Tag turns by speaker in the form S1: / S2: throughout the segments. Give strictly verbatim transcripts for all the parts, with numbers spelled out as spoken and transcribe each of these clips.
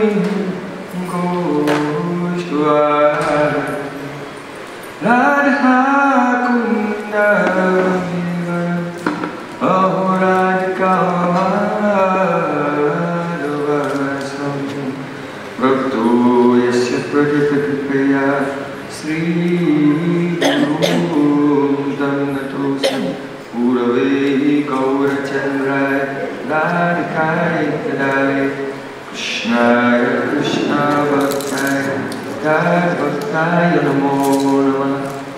S1: Radha Kunda Ahoradika Madhavasam Prabhu Yasya Pradipakripeya Sri Guru Tam Natosam Puravehi Gaurachandrai Radhikai Kadai Krishnaya Krishna Bhaktaya Jai Bhaktaya Namo Namah.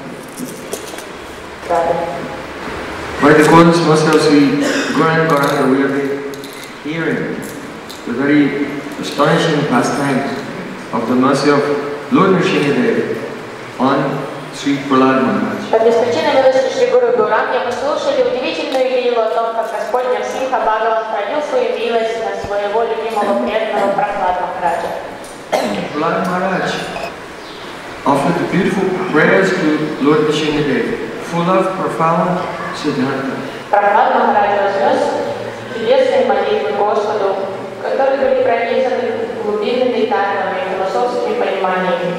S1: By the course of Sri Gauranga Gauranga, we have been hearing the very astonishing pastime of the mercy of Lord Nrsimhadev on Sri Prahlad Maharaj.
S2: По беспричинной милости Шри Гуру Гауранги мы слушали удивительную лилу о том, как Господь Нарсимха Бхагаван проявил свою милость на своего любимого преданного Прахлад Махараджа.
S1: Prahlad Maharaj offered beautiful prayers to Lord Nrsimhadev, full of profound Siddhanta.
S2: Прахлад Махарадж вознес чудесные молитвы Господу, которые были пронизаны глубинными тайнами и философскими пониманиями.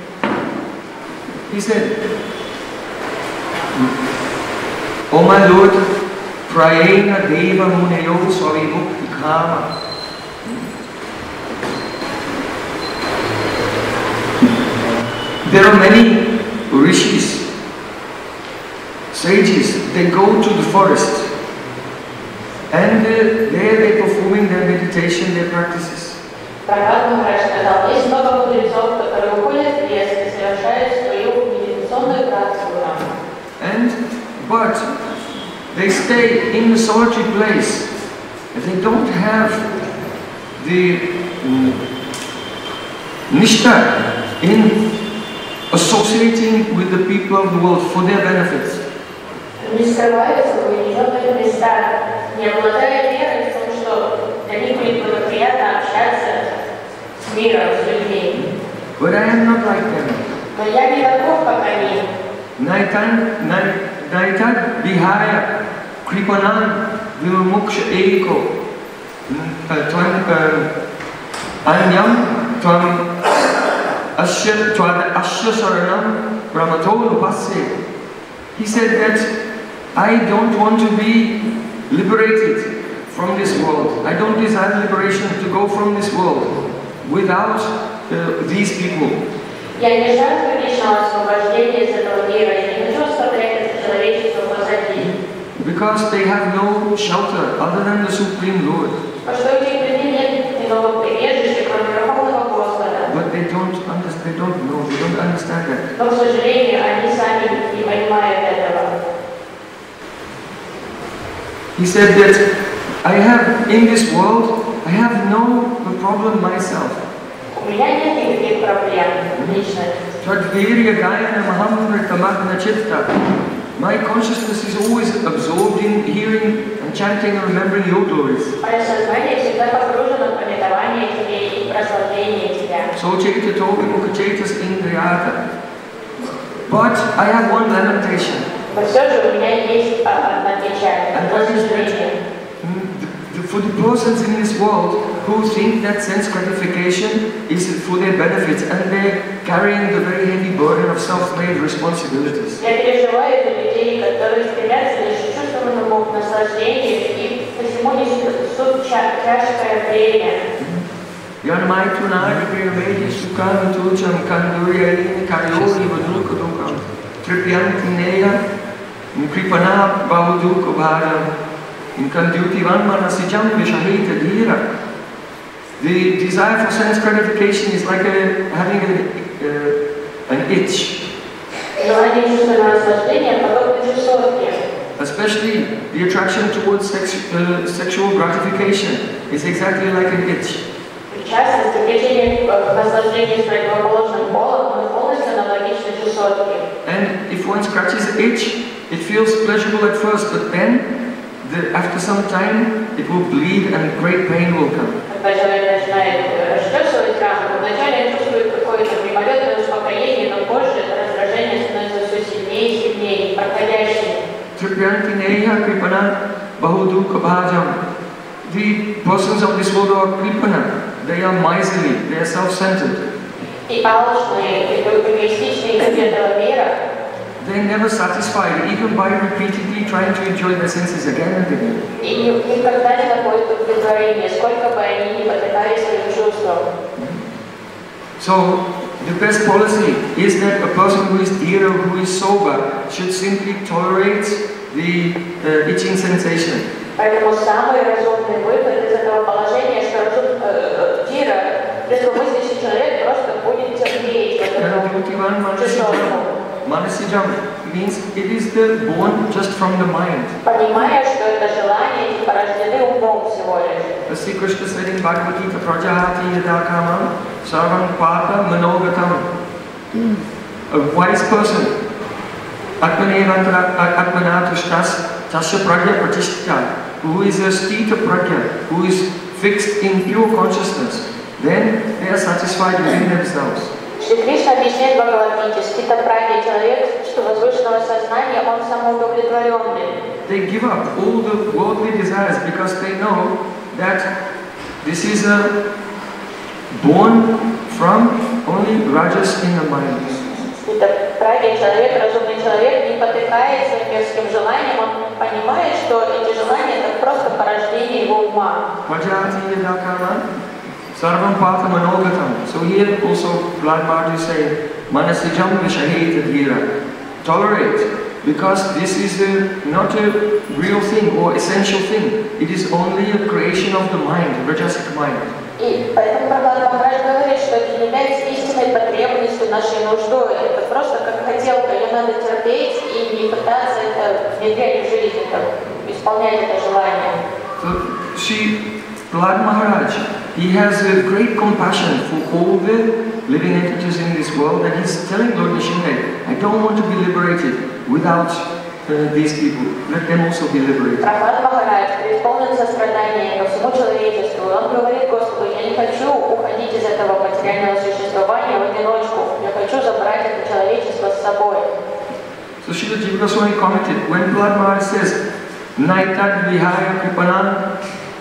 S1: He said, O my Lord, Prayena Deva Muneyo Swavimukti Kama. There are many rishis, sages, they go to the forest and uh, there they performing their meditation, their practices.
S2: Прахлад Махарадж сказал, есть много мудрецов, которые уходят в лес и совершают свою медитационную практику там.
S1: And, but, they stay in a solitary place. They don't have the um, nishtha in associating with the people of the world for their benefits.
S2: Не скрываются в уединенных местах, не обладая верой в том, что для них будет благоприятно общаться с миром, с людьми.
S1: But I am not like them.
S2: Но я не таков, как они.
S1: Naitan, Naitan Vihaya Kripanan Vimuksha Eko Tvam Anyam Tvam Asya Tvad Asya Saranam Brahmatolu Passe. He said that I don't want to be liberated from this world. I don't desire liberation to go from this world without uh, these people.
S2: Я не жажду личного освобождения из этого мира, я не хочу оставлять это человечество позади.
S1: Because they have no shelter other than the Supreme Lord.
S2: Потому что у этих людей нет иного прибежища, кроме Верховного Господа.
S1: But they don't understand, they don't know, they don't understand that.
S2: Но, к сожалению, они сами не понимают этого.
S1: He said that I have, in this world, I have no problem myself.
S2: У меня нет никаких проблем лично.
S1: My consciousness is always absorbed in hearing and chanting and remembering your glories.
S2: Мое сознание всегда погружено в пометование тебе и прославление тебя.
S1: So Chaitanya told me, Mukhachaitas Indriyata. But I have one lamentation.
S2: Но все же у меня есть одна печаль, одно сожаление.
S1: For the persons in this world who think that sense gratification is for their benefits and they're carrying the very heavy burden of self-made responsibilities.
S2: Я переживаю за людей, которые стремятся лишь к чувственному наслаждению и посему несут тяжкое бремя.
S1: Yanmaitunari Priyameji Sukam Tucham Kanduriyalini Karyoli Vadukadukam Tripyantineya Kripana Bahudukabhadam In Kandyuti Vanmanasijam Vishahita Dhira. The desire for sense gratification is like a, having a, uh, an itch. Especially the attraction towards sex, uh, sexual gratification is exactly like an itch. And if one scratches the itch, it feels pleasurable at first, but then The, after some time, it will bleed and great pain will come. Tripyantineya Kripana Bahudukha Bhajam. The persons of this world are Kripana. they are miserly, they are self-centered.
S2: И алчные, и эгоистичные люди этого мира.
S1: They're never satisfied, even by repeatedly trying to enjoy their senses again and again.
S2: И никогда не находят удовлетворения, сколько бы они ни потакали своим чувствам.
S1: So, the best policy is that a person who is dear or who is sober should simply tolerate the uh, itching sensation.
S2: Поэтому самый разумный выход из этого положения, что разум, э, Дира, трезвомыслящий человек просто будет терпеть вот эту чувствовку.
S1: Manasijam means it is the born just from the mind.
S2: Понимая, что это желание эти порождены умом всего лишь.
S1: Sri Krishna said in Bhagavad Gita, Prajahati yada kamam sarvam pata manogatam. A wise person, atmanevantara atmanatushtas tasya prajna pratishtha, who is a sthita prajna, who is fixed in pure consciousness, then they are satisfied within themselves.
S2: Шри Кришна объясняет в Бхагавад-гите, стхитапрагья человек, что возвышенного сознания, он самоудовлетворенный.
S1: They give up all the worldly desires because they know that this is a born from only rajas in the mind.
S2: Стхитапрагья человек, разумный человек, не потыкается мирским желанием, он понимает, что эти желания это просто порождение его ума.
S1: Sarvam Pata Manogatam. So here also Prahlad Maharaj is saying, Manasijam Vishaheta Dhira. Tolerate, because this is a, not a real thing or essential thing. It is only a creation of the mind, Rajasic mind.
S2: И поэтому Прабхупада Махарадж говорит, что это не является истинной потребностью, нашей нуждой. Это просто как хотелка, ее надо терпеть и не пытаться это внедрять в жизнь, это, исполнять это желание.
S1: So she, Prahlad Maharaj, he has a great compassion for all the living entities in this world, and he's telling Lord Nrsimha, I don't want to be liberated without uh, these people. Let them also be liberated.
S2: Прабхупада Махарадж преисполнен сострадания ко всему человечеству. Он говорит Господу, я не хочу уходить из этого материального существования в одиночку. Я хочу забрать это человечество с собой.
S1: So Srila Jiva Goswami commented, when Prahlad Maharaj says, Naitat Vihaya Kripanan,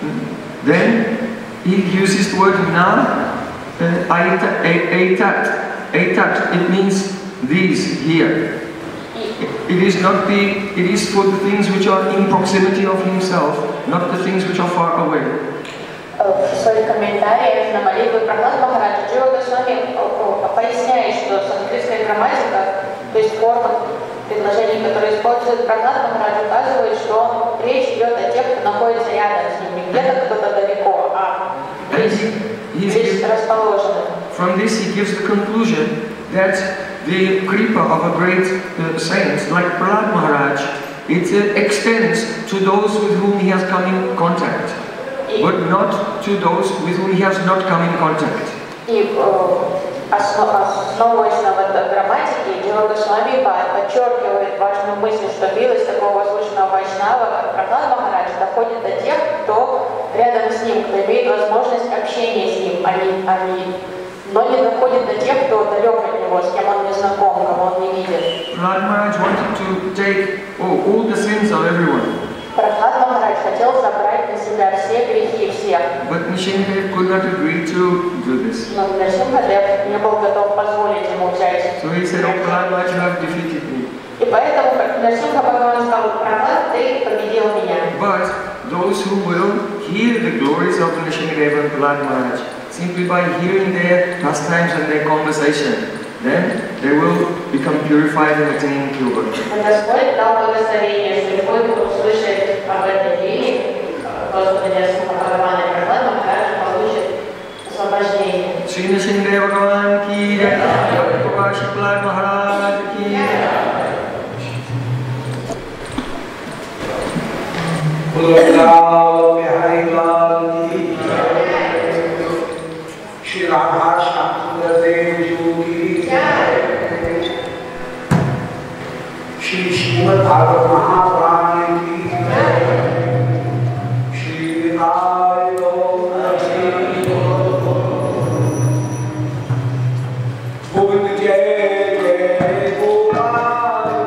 S1: then he uses the word na, uh, aitat, aitat, aitat, it means these here. It is not the, it is for the things which are in proximity of himself, not the things which are far away.
S2: В своих комментариях на молитву Прабхупады Махараджа Джива Госвами поясняет, что санскритская грамматика, то есть форма предложений, которые использует Прабхупада Махарадж, указывает, что речь идет о тех, кто находится рядом с ним, не где-то кто-то далеко, а здесь расположены.
S1: From this he gives the conclusion that the kripa of a great uh, saint like Prahlad Maharaj, it uh, extends to those with whom he has come in contact, but not to those with whom he has not come in contact.
S2: И основываясь на грамматике, Джива Госвами подчеркивает важную мысль, что милость такого возвышенного вайшнава, как Прабхупада Махарадж, доходит до тех, кто рядом с ним, кто имеет возможность общения с ним, они, они, но не доходит до тех, кто далек от него, с кем он не знаком, кого он не видит.
S1: Prahlad Maharaj wanted to take oh, all the sins of everyone.
S2: Прабхупада Махарадж хотел забрать на себя все грехи всех.
S1: But Nrsimha could not agree to do this.
S2: Но Нрсимхадев не был готов позволить ему взять.
S1: So he said, oh Prahlad Maharaj, you have defeated me.
S2: И поэтому Нрсимха Бхагаван сказал, Прабхупада, ты победил меня.
S1: But those who will hear the glories of Nrsimhadeva and Prahlad Maharaj, simply by hearing their pastimes and their conversation, then they will become purified and attain pure.
S2: Господь дал благословение, что любой, кто услышит об этой вере, Господа Нрсимха Бхагавана и Прабхупада Махараджа, получит освобождение.
S1: Shri Nrsimha Bhagavan ki jai, Prabhupada Prahlad Maharaj ki jai.
S3: Shri Radha Shamsundar Dev Ji ki Shri Srimad Bhagavad Mahapurana ki Shri Nitaya Gaura Ji Govind Jai Jai Gopal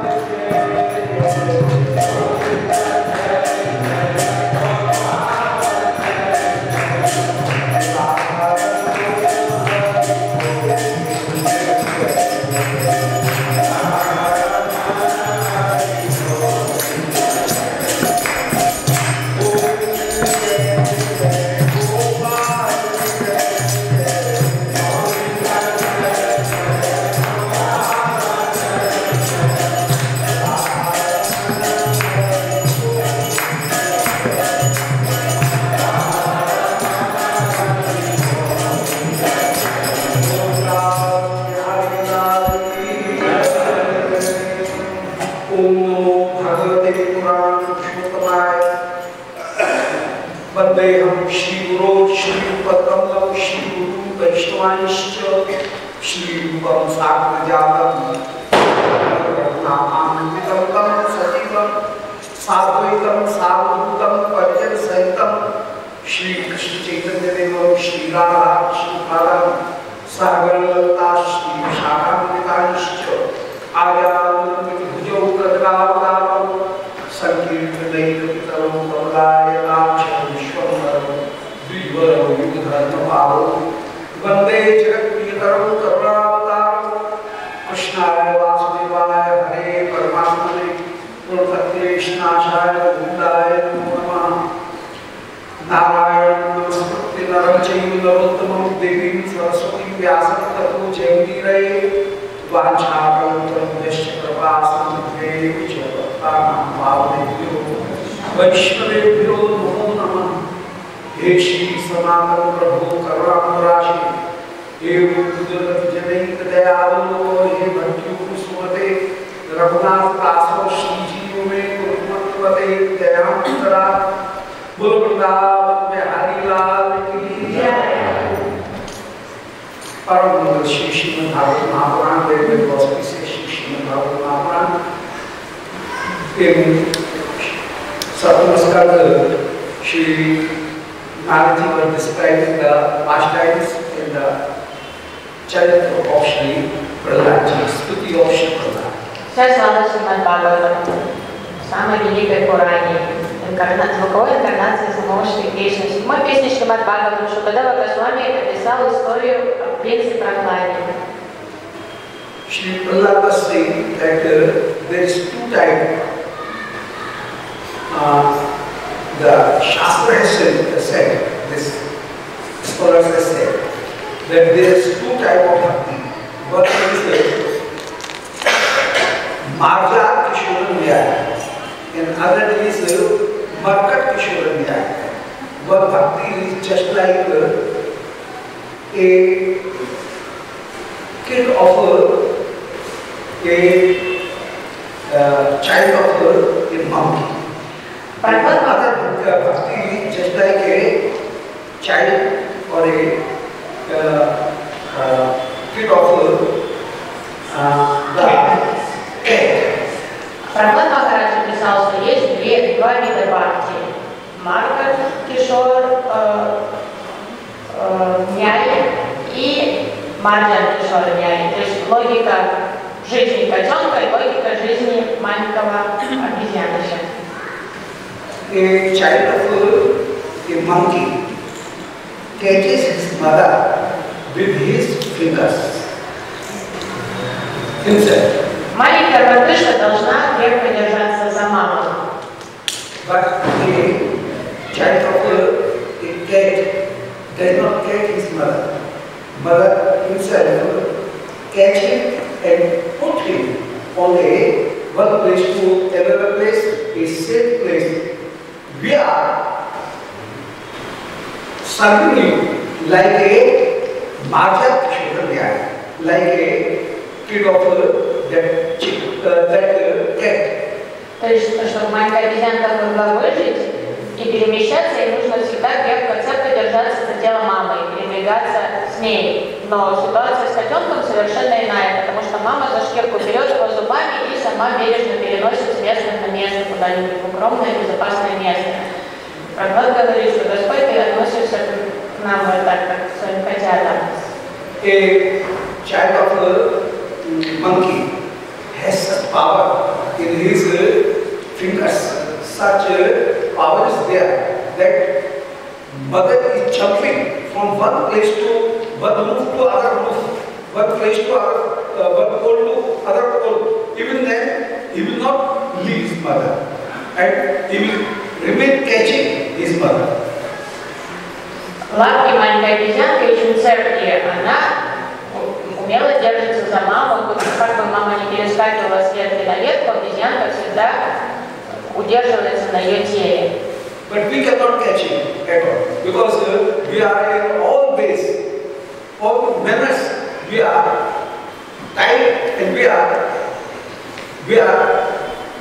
S3: Jai Om Namo Bhagavate Purana Vandeham Shri Guru Shri Padam Shri Guru Vaishnavanischa Shri Rupam Sagrajatam Namamitam Tam Sativam Sadvaitam Sadhutam Parjan Sahitam Shri Krishna Chaitanya Devam Shri Radha Shri Padam Sagaralata Shri Shakhamritanischa Ayam Bhujo Kadravadaram Sankirtanaitam Kamlayam Vijvaram Yudharmapalo Vande Jagatpriyataram Karunavataram Krishnaya Vasudevaya Hare Paramatmane Purvakrishnaashaya Gundaya Namo Namah Narayana Namaste Naram Chaiva Narottamam Devim Saraswati Vyasam Tato Jayamiraye Vanchākarutam Deshya Prabhāsam Devi Chavatānam Bhavadevyo Vaishnavebhyo Namo Namah He Shri Sanatana Prabhu Karuṇamurashi He Rudurati Janaika Dayavalo He Bhakti Sumate Raghunath Praso Shri Jiva Me Kurumatavate Dayamutara Bolo Vrindavan Mein Hari Lal Ki Jai Param Shri Srimad Bhagavatam Mahapuran, very very auspicious Shri Srimad Bhagavatam Mahapuran. In Saptama Skanda, Shri Naraji was describing the pastimes in the character of Shri Prahlad, Stuti of Shri Prahlad.
S2: Вся слава Шримад Бхагаватам, самой великой Пуране, звуковой инкарнации самого Шри Кришны. В седьмой песне Шримад Бхагаватам Шукадева Госвами описал историю о принце Прахладе.
S3: Shri Prahlad was saying that uh, there is two types. Uh, the Shastra has said, said, this scholars have said, that there is two types of bhakti. One is the Marja Kishora Nyaya, and other is the Markat Kishora Nyaya. One bhakti is just like uh, a kid of a, a uh, child of a, a monkey. And one other bhakti is just like a child or a uh, uh, kid of a uh, the cat.
S2: Прахлад Махарадж написал, что есть две, два вида бхакти. Марка, Кишор, Няй и Марджан Кишор Няй. То есть логика жизни котенка и логика жизни маленького обезьяныша.
S3: A child of a, a monkey catches his mother with his fingers himself.
S2: Маленькая мартышка должна крепко держаться за маму.
S3: But a child of a, a cat does not catch his mother. Mother himself catch him and put him on a one place to another place, a safe place. We are serving you like a Marja Kishora, like a kid of that chick, uh, that uh, cat.
S2: То есть, чтобы маленькая обезьянка могла выжить и перемещаться, ей нужно всегда крепко-цепко держаться за тело мамы и передвигаться с ней. Но ситуация с котенком совершенно иная, потому что мама за шкирку берет его зубами и сама бережно переносит с места на место, куда-нибудь в укромное и безопасное место. Прабхупада говорит, что Господь, ты относишься к нам вот так, как к своим котятам.
S3: A child of a monkey has such power in his fingers. Such power is there that mother is jumping from one place to one roof to other roof, one place to other, uh, one pole to other pole. Even then, he will not leave his mother, and he will remain catching his mother.
S2: Лапки маленькой обезьянки очень цепкие, она умело держится за маму, как бы мама не перескакивала с ветки на ветку, обезьянка всегда удерживается на ее теле.
S3: But we cannot catch him at all because uh, we are in all ways, all manners, we are tight and we are we are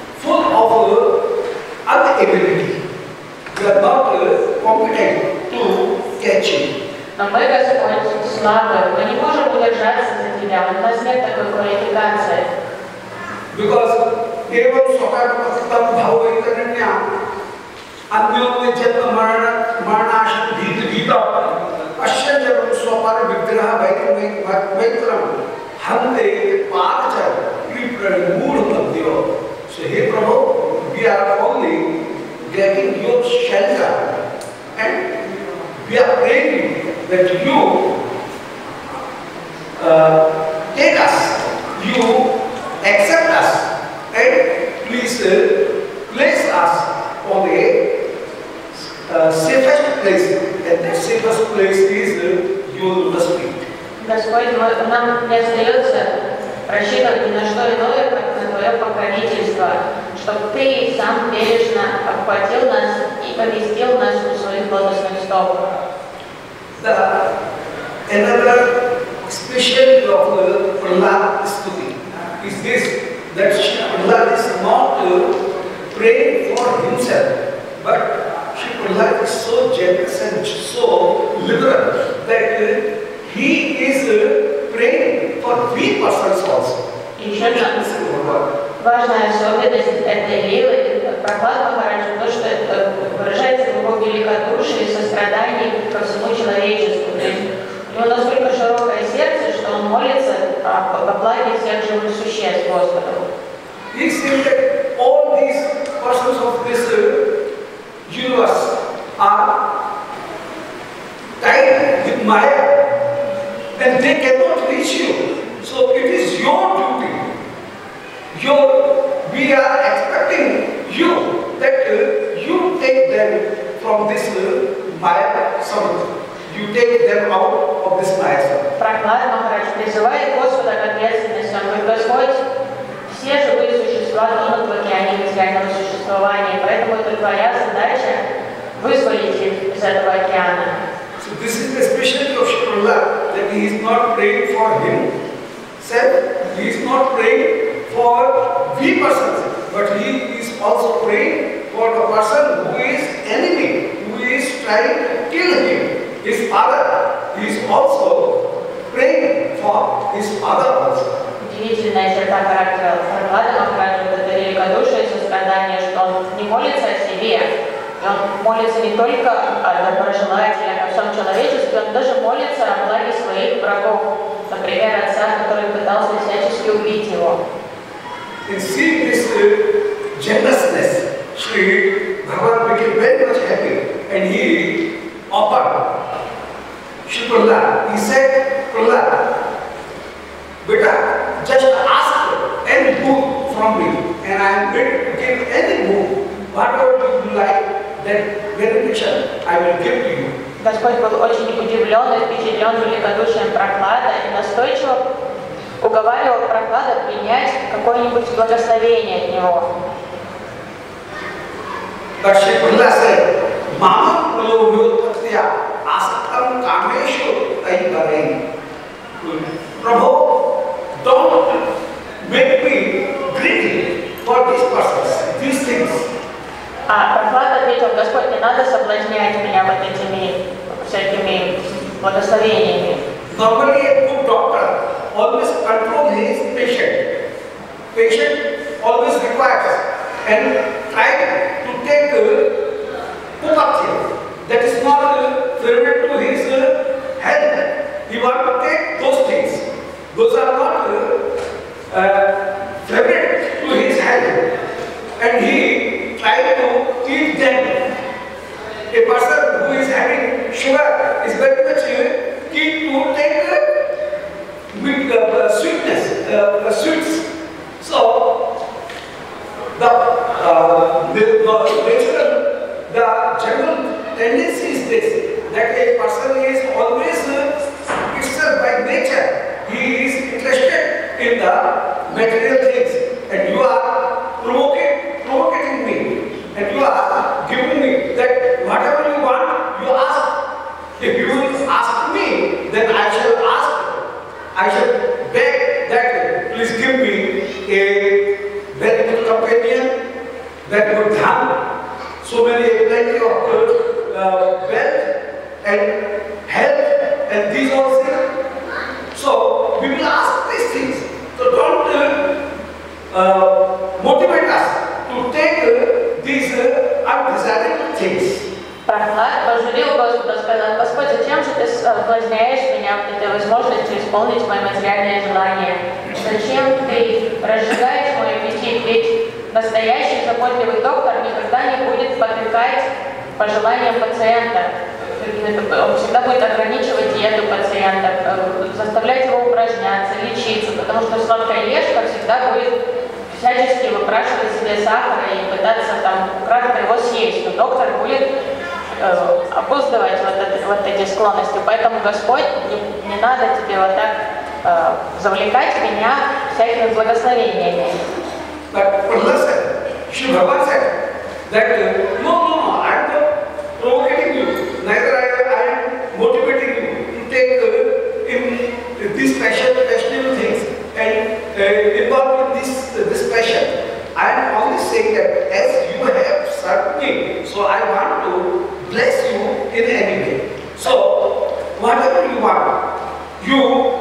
S3: ability. We are not uh, competent to catch you.
S2: Но мы, Господь, слабы, мы не можем удержаться за Тебя, у нас нет такой квалификации.
S3: Because evam swakatam bhavaitanya anyone janma marana maranash bhit bhita asya janam swapar vigraha vaitram vaitram hante paracha pripran mood padyo. So hey Prabhu, we are only getting your shelter and we are praying that you uh, take us, you accept us, and please uh, place us on a uh, safest place, and that safest place is uh, your lotus feet.
S2: Господь, нам не остается рассчитывать ни на что иное, как на Твое покровительство, чтобы Ты сам бережно обхватил нас и поместил нас у своих лотосных стоп.
S3: The another special of uh, Prahlad Stuti is this, that Prahlad is not uh, praying for himself, but Prahlad is so generous and so liberal that uh, he is uh, praying for we persons also.
S2: Еще важная особенность этой лилы Прохлад Махараджа, то, что это выражается в его великодушии и сострадании ко всему человечеству. То есть у него настолько широкое сердце, что он молится о, о благе всех живых существ Господу.
S3: He said that all these persons of this uh, universe are tied with Maya and they cannot reach you. So it is your duty. Your, we are expecting you that uh, you take them from this uh, Maya samudra. You take them out of this Maya samudra.
S2: Прохлад Махарадж призывает Господа к ответственности. Он говорит: Господь, все живые существа тонут в океане материального существования, поэтому это твоя задача вызволить их из этого океана.
S3: So this is the specialty of Prahlad, that he is not praying for himself, he is not praying for we persons, but he is also praying for the person who is enemy, who is trying to kill him, his father. He is also praying for his father also.
S2: Удивительная черта характера Прохлада Махараджа — это великодушие и сострадание, что он не молится о себе, и он молится не только о доброжелателях, о всем человечестве, он даже молится о благе своих врагов, например, отца, который пытался всячески убить его.
S3: In seeing this uh, generousness, Sri Bhagavan became very much happy and he offered Shri Prahlad. He said, Prahlad, Beta, just ask any book from me and I am ready to give any book, whatever you like, that benediction I will give to you.
S2: Господь был очень удивлен и впечатлен великодушием Прохлада и настойчиво уговаривал Прохлада принять какое-нибудь благословение от него.
S3: But Shri Prahlad said, Mama Pralobhyo Tatya Asakam Kameshu Taivarei. Prabhu, don't make me greedy for these persons, these things.
S2: А Прохлад ответил: Господь, не надо соблазнять меня вот этими всякими благословениями.
S3: Normally a good doctor always controls his patient. Patient always requires and try to take upatya. That is not favorable to his health. He wants to take those things. Those are not uh, favorable to his health. And he tries to eat them. A person who is having sugar is very much keen to take with uh, sweetness, uh, sweets. So the, uh, the, the natural, the general tendency is this, that a person is always uh, itself by nature. He is interested in the material things, and you are provoking, provoking me, and you are giving me that whatever you want, you ask. If you ask me, then I shall ask. I shall beg that please give me a very good companion, very good dham, so many plenty of uh, wealth and health and these all things. So we will ask these things. So don't uh, uh, motivate us to take uh, these uh, undesirable things.
S2: Прохлад пожурил Господа, сказал: Господь, зачем же ты соблазняешь меня вот этой возможностью исполнить мои материальные желания? Зачем ты разжигаешь мой аппетит? Ведь настоящий заботливый доктор никогда не будет потыкать пожеланиям пациента. Он всегда будет ограничивать диету пациента, заставлять его упражняться, лечиться, потому что сладкоежка всегда будет всячески выпрашивать себе сахара и пытаться там кратко его съесть, но доктор будет э, обуздывать вот, это, вот эти склонности. Поэтому, Господь, не, не надо тебе вот так э, завлекать меня всякими благословениями.
S3: But listen, Shri Bhagavan said that uh, no, no, no, I am not provoking you, neither I, I am motivating you to take uh, in these special, fashionable things and uh, involve in this, uh, this passion. I am only saying that as you have served me, so I want to bless you in any way. So, whatever you want, you,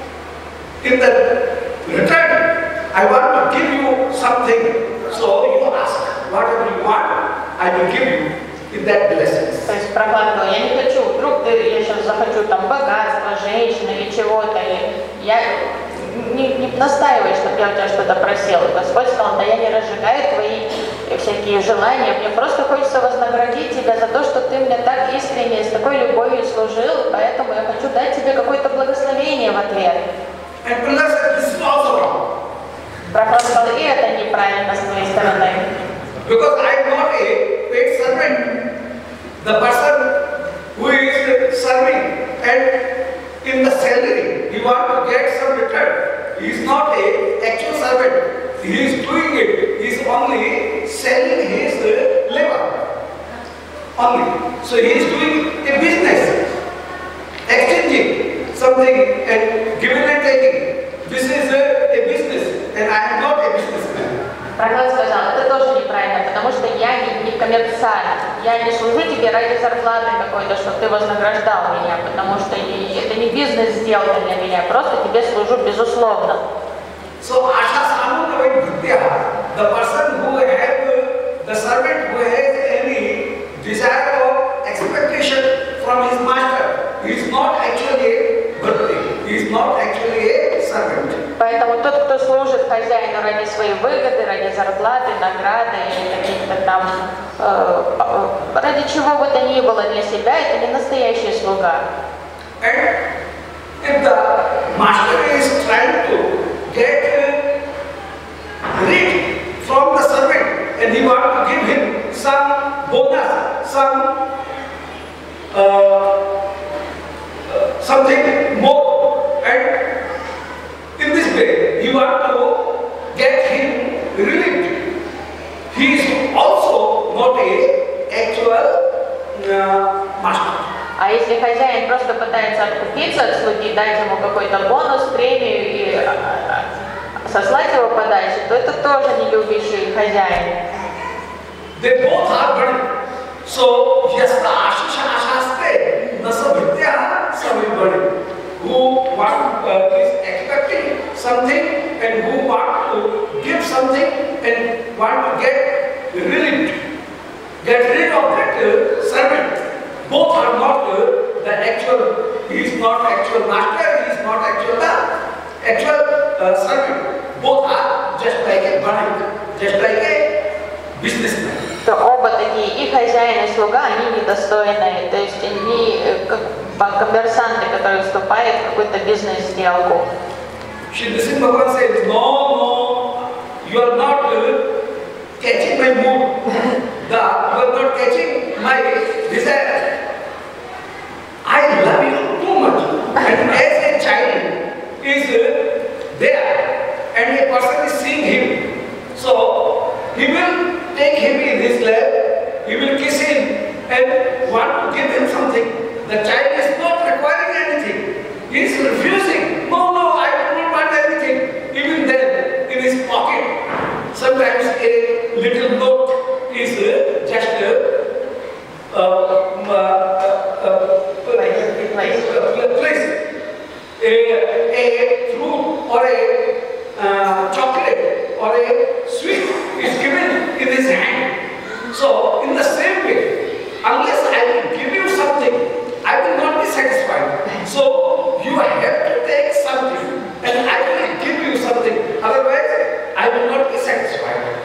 S3: in the return, I want to give you something. So you ask, whatever you want, I will give you in that blessings.
S2: То есть Прохлад говорил: я не хочу, вдруг ты, я сейчас захочу там богатства, женщины или чего-то, или я не, не настаиваю, чтобы я у тебя что-то просил. Господь сказал: да я не разжигаю твои всякие желания, мне просто хочется вознаградить тебя за то, что ты мне так искренне, с такой любовью служил, поэтому я хочу дать тебе какое-то благословение в ответ.
S3: And blessed, this is also wrong.
S2: Прохлад сказал: и это неправильно с твоей стороны.
S3: Because I am not a paid servant. The person who is serving and in the salary, he wants to get some return. He is not a actual servant. He is doing it. He is only selling his labor. Only. So he is doing a business. Exchanging something and giving and taking. This is a, a business and I am not a businessman.
S2: Прохлад сказал: это тоже неправильно, потому что я не, не коммерсант, я не служу тебе ради зарплаты какой-то, чтобы ты вознаграждал меня, потому что это не бизнес-сделка для меня, просто тебе служу безусловно.
S3: So Asha Samudravai Bhutya, the person who have, the servant who has any desire or expectation from his master, he is not actually a bhakti, he is not actually a servant.
S2: Поэтому тот, кто служит хозяину ради своей выгоды, ради зарплаты, награды или каких-то там, э, э, ради чего бы то ни было для себя, это не настоящий слуга.
S3: And if the master is trying to get rid from the servant and he wants to give him some bonus, some uh, uh, something more, and in this way, you want to get him relieved. He is also not a actual uh, master.
S2: А если хозяин просто пытается откупиться от слуги, дать ему какой-то бонус, премию и сослать его подальше, то это тоже не любящий хозяин.
S3: They both are burning. So, yasta ashisha ashaste, nasa vidya savi who want, uh, is expecting something and who want to give something and want to get relieved, get rid of that uh, servant. Both are not uh, the actual, he is not actual master, he is not actual the actual uh, servant. Both are just like a bank, just like a businessman.
S2: То оба такие, и хозяин, и слуга, они недостойные, то есть они как коммерсанты, которые вступают в какую-то бизнес-сделку.
S3: Shri Nrsimha Bhagavan says, no, no, you are not uh, catching my mood, the, you are not catching my desire. I love you too much, and as a child is uh, there, and a person is seeing him, so he will take him in his lap, he will kiss him and want to give him something. The child is not requiring anything. He is refusing. No, no, I do not want anything. Even then, in his pocket, sometimes a little note is uh, just uh,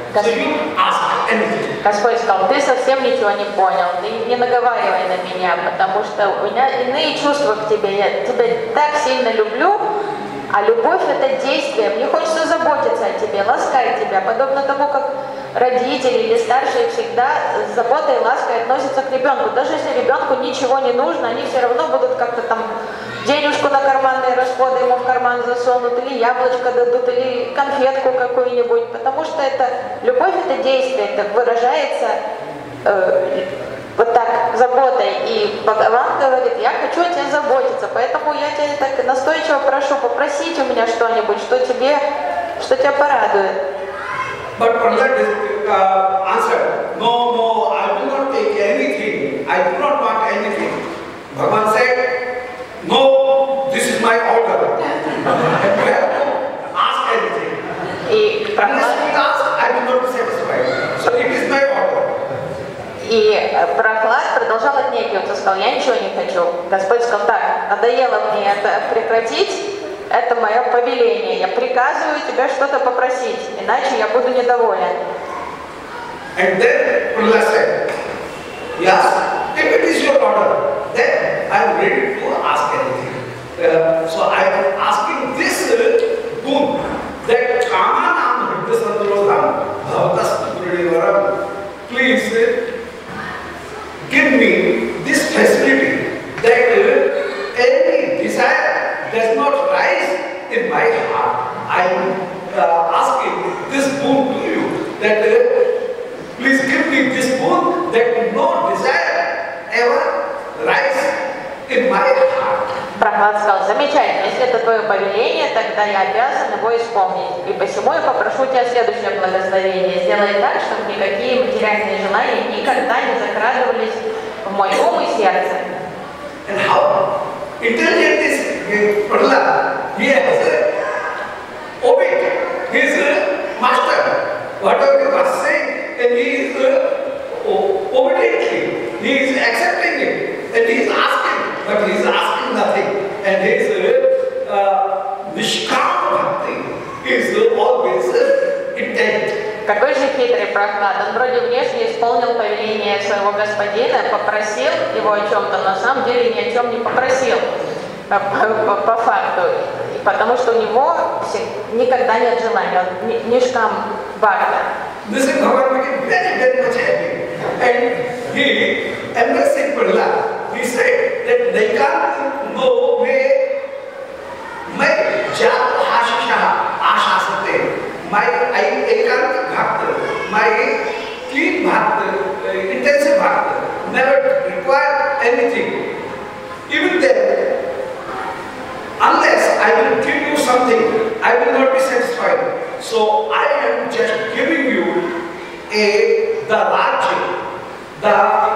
S3: So you ask anything.
S2: Господь сказал, ты совсем ничего не понял, ты не наговаривай на меня, потому что у меня иные чувства к тебе, я тебя так сильно люблю, а любовь это действие, мне хочется заботиться о тебе, ласкать тебя, подобно тому, как родители или старшие всегда с заботой и лаской относятся к ребенку. Даже если ребенку ничего не нужно, они все равно будут как-то там денежку на карманные расходы ему в карман засунут, или яблочко дадут, или конфетку какую-нибудь, потому что это любовь, это действие, это выражается э, вот так заботой. И Бхагаван говорит, я хочу о тебе заботиться, поэтому я тебя так настойчиво прошу попросить у меня что-нибудь, что тебе, что тебя порадует.
S3: But Prahlad uh, answered, no, no, I will not take anything. I do not want anything. Bhagavan said, no, this is my order. You have to ask anything.
S2: И
S3: Unless we ask, I will not be satisfied. So it is my order.
S2: И Прохлад продолжал отнекиваться, сказал, я ничего не хочу. Господь сказал, так, надоело мне это прекратить. Это мое повеление. Я приказываю тебя что-то попросить, иначе я буду недоволен.
S3: And then Prahlad said, yes, if it is your order, then I am ready to ask anything. Uh, so I am asking this uh, boon, that Kamanam Hridasandrodham Bhavatas Purivaram, please uh, give me this facility that uh, any desire does not rise in my heart. I am uh, asking this boon to you, that uh, please give me this boon that no desire ever rise in my heart.
S2: Прохлад сказал, замечательно, если это твое повеление, тогда я обязан его исполнить. И посему я попрошу тебя следующее благословение. Сделай так, чтобы никакие материальные желания никогда не закрадывались в мой ум и сердце.
S3: And how intelligent is Prahlad? He has uh, obeyed his uh, master. Whatever he was saying, and he is uh, obediently, he is accepting it, and he is asking, but he is asking nothing. And his uh, uh, Nishkam Bhakti is uh, always uh, intent.
S2: Какой же хитрый Прохлад. Он вроде внешне исполнил повеление своего господина, попросил его о чем-то, но на самом деле ни о чем не попросил по, по, по факту. Потому что у него никогда нет желания, он нишкам бхакта.
S3: This is Bhagavan became very, very much happy. And he, embracing Prahlad, he said that they can't know where my jat hashisha ashasate. My ekant bhakta, my keen bhakta, uh, intensive bhakta, never require anything. Even then, unless I will give you something, I will not be satisfied. So I am just giving you a the rajya, the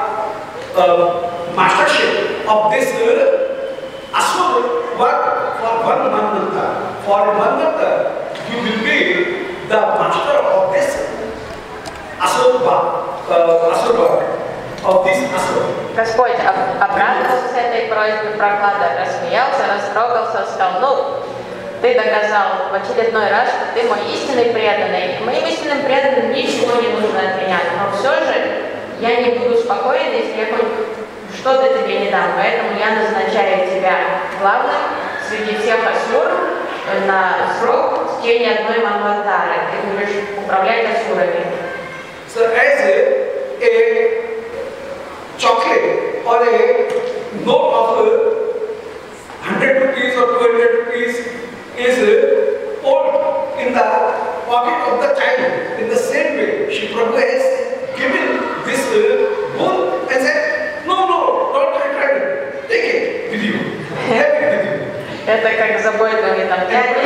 S3: uh, mastership of this uh, asura work for one manvanta. For a manvanta, you will be the master of this asura, uh, asura, of this asura.
S2: Господь обрадовался с этой просьбой Прохлада, рассмеялся, растрогался, сказал, ну, ты доказал в очередной раз, что ты мой истинный преданный. Моим истинным преданным ничего не нужно от меня, но все же я не буду спокоен, если я хоть что-то тебе не дам. Поэтому я назначаю тебя главным среди всех асур на срок в течение одной манвантары. Ты будешь управлять асурами.
S3: So as a, a chocolate or a note of one hundred rupees or two hundred rupees is put in the pocket of the child, in the same way she Prabhu has given this boon and said, no, no, don't try it, take it with you, have it with you.
S2: Это как заботливый там дядя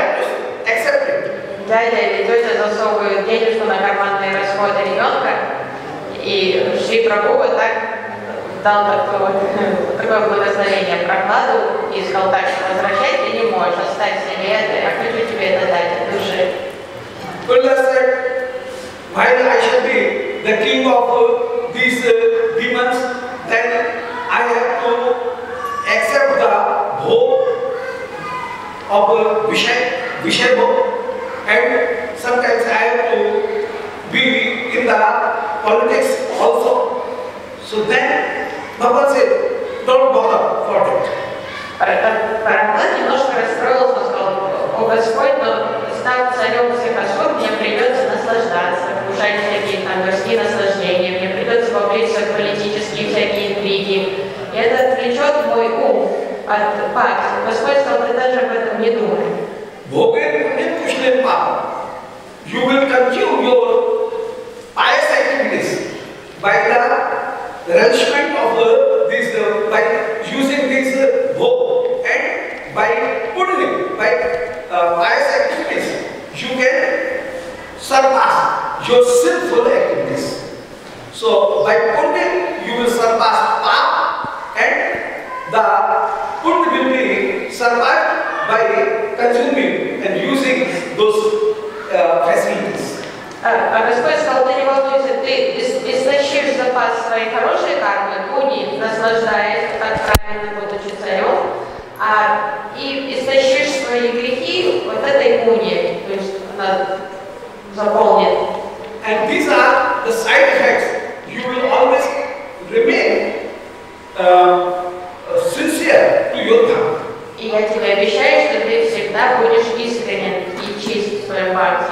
S3: или
S2: дядя или тетя засовывают денежку на карманные расходы ребенка, и Шри Прабху вот так дал такое, такое благословение Прохладу и сказал так, что возвращать ты не можешь, оставь себе это, я хочу тебе это дать от души.
S3: Prahlad said, while I shall be the king of uh, these uh, demons, then I have to accept the bhog of uh, Vishay, Vishay bhog, and sometimes I have to in the politics also. So then Bhagavan said, don't bother for that.
S2: Прохлад немножко расстроился, он сказал: о Господь, но став царем всех особ, мне придется наслаждаться, вкушать всякие там мирские наслаждения, мне придется вовлечься в политические всякие интриги. И это отвлечет мой ум от пакти. Господь сказал: ты даже об этом не думай.
S3: You will continue your pious activities by the relishment of uh, this, uh, by using this uh, bhog and by putting by uh, pious activities, you can surpass your sinful activities. So by putting, you will surpass path, and the put will be survived by consuming and using those uh, facilities.
S2: А Господь сказал: ты не волнуйся, ты истощишь запас своей хорошей кармы, пуни, наслаждаясь, так правильно будучи царем, а и истощишь свои грехи вот этой пуни, то есть она заполнит.
S3: And these are the side effects. You will always remain uh, sincere to your dharma.
S2: И я тебе обещаю, что ты всегда будешь искренен и чист в своем бхакти.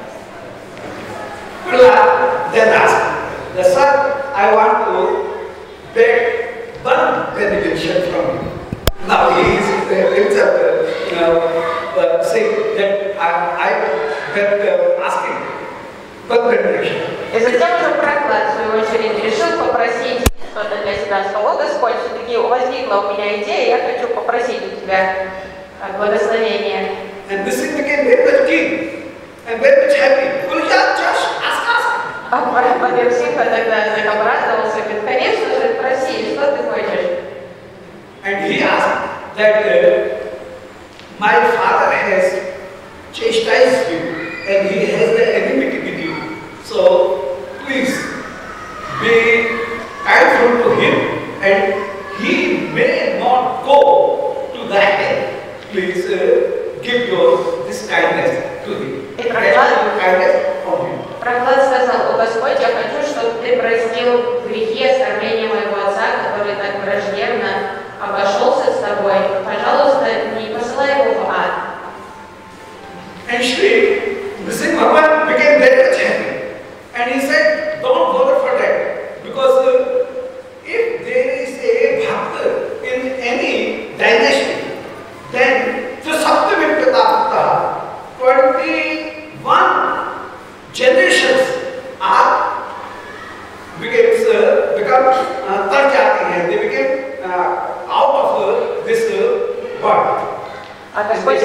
S3: Then asked, the son, I want to beg one benediction from you. Now he is uh, himself uh, you know, uh, saying that I, I beg uh, asking one benediction.
S2: И затем уже Прохлад, в свою очередь, решил попросить что-то для себя. Сказал: Господь, все-таки возникла у меня идея, я хочу попросить у тебя благословения.
S3: And this became very much keen and very much happy. Well, yeah, just ask, ask.
S2: А Бхадерсимха тогда так обрадовался, говорит: конечно же, проси, что ты хочешь?
S3: And he asked that uh, my father has chastised you and he has the enmity with you. So please be kindful to him and he may not go to the hell. Please uh, give your this kindness to him. Kindness from him.
S2: Прохлад сказал: о Господь, я хочу, чтобы ты простил грехи оскорбления моего отца, который так враждебно обошелся с тобой. Пожалуйста, не посылай его в ад.
S3: And Shri Nrsimha became very much happy. And he said, don't bother for that. Because uh, if there is a bhakta in any dynasty, then the Saptami Pratapta, twenty-one generations are becomes, uh, become uh, tarjati, and they became uh, out of uh, this uh, world.
S2: Господь,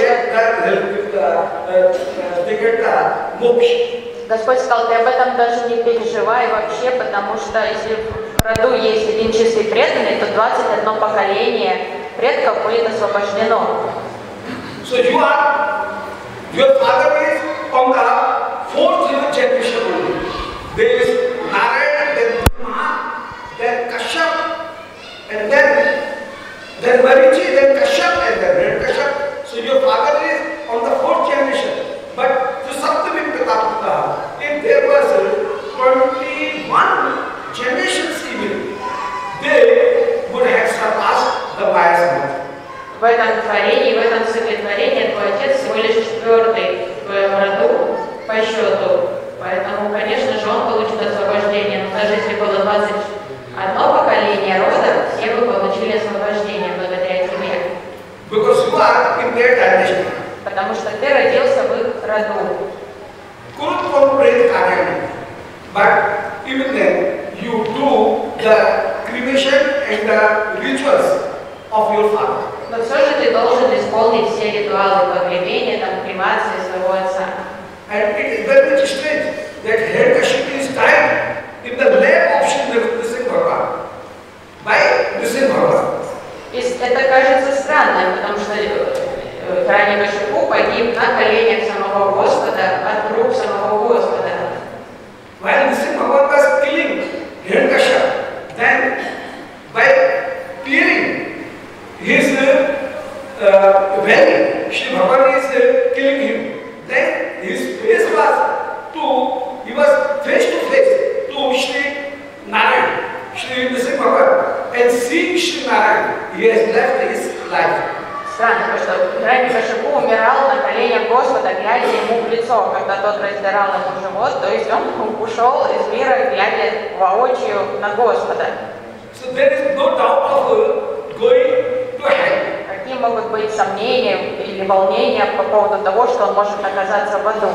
S2: Господь сказал: ты об этом даже не переживай вообще, потому что если в роду есть один чистый преданный, то двадцать одно поколение предков будет освобождено.
S3: So you are, your father is on the fourth generation only. There is Narayana, then Brahma, then Kashyap, and then then Marichi, then Kashyap, and then Kashyap. So your father is on the fourth generation. But to Saptami Pratapta, if there was twenty-one generations even, they would have surpassed the pious man.
S2: В этом творении, в этом сотворении твой отец всего лишь четвертый в твоем роду по счету. Поэтому, конечно же, он получит освобождение. Но даже если было двадцать одно поколение рода, все бы получили освобождение благодаря тебе.
S3: Because you are in their dynasty.
S2: Потому что ты родился в их роду.
S3: But even then, you do the cremation and the rituals of your father.
S2: Но все же ты должен исполнить все ритуалы погребения, там, кремации своего отца.
S3: And it is very much strange that Hiranyakashipu is died in the lap of Shri Nrsimha Bhagavan by Nrsimha Bhagavan.
S2: Это кажется странным, потому что Hiranyakashipu погиб на коленях самого Господа, от рук самого Господа.
S3: While Nrsimha Bhagavan was killing Hiranyakashipu, then by peering his uh, belly, Shri Bhagavan is uh, killing him. Then his face was too, he was
S2: в лицо, когда тот раздирал ему живот, то есть он ушел из мира, глядя воочию на Господа.
S3: So there is no doubt of uh, going to hell.
S2: Какие могут быть сомнения или волнения по поводу того, что он может оказаться в аду?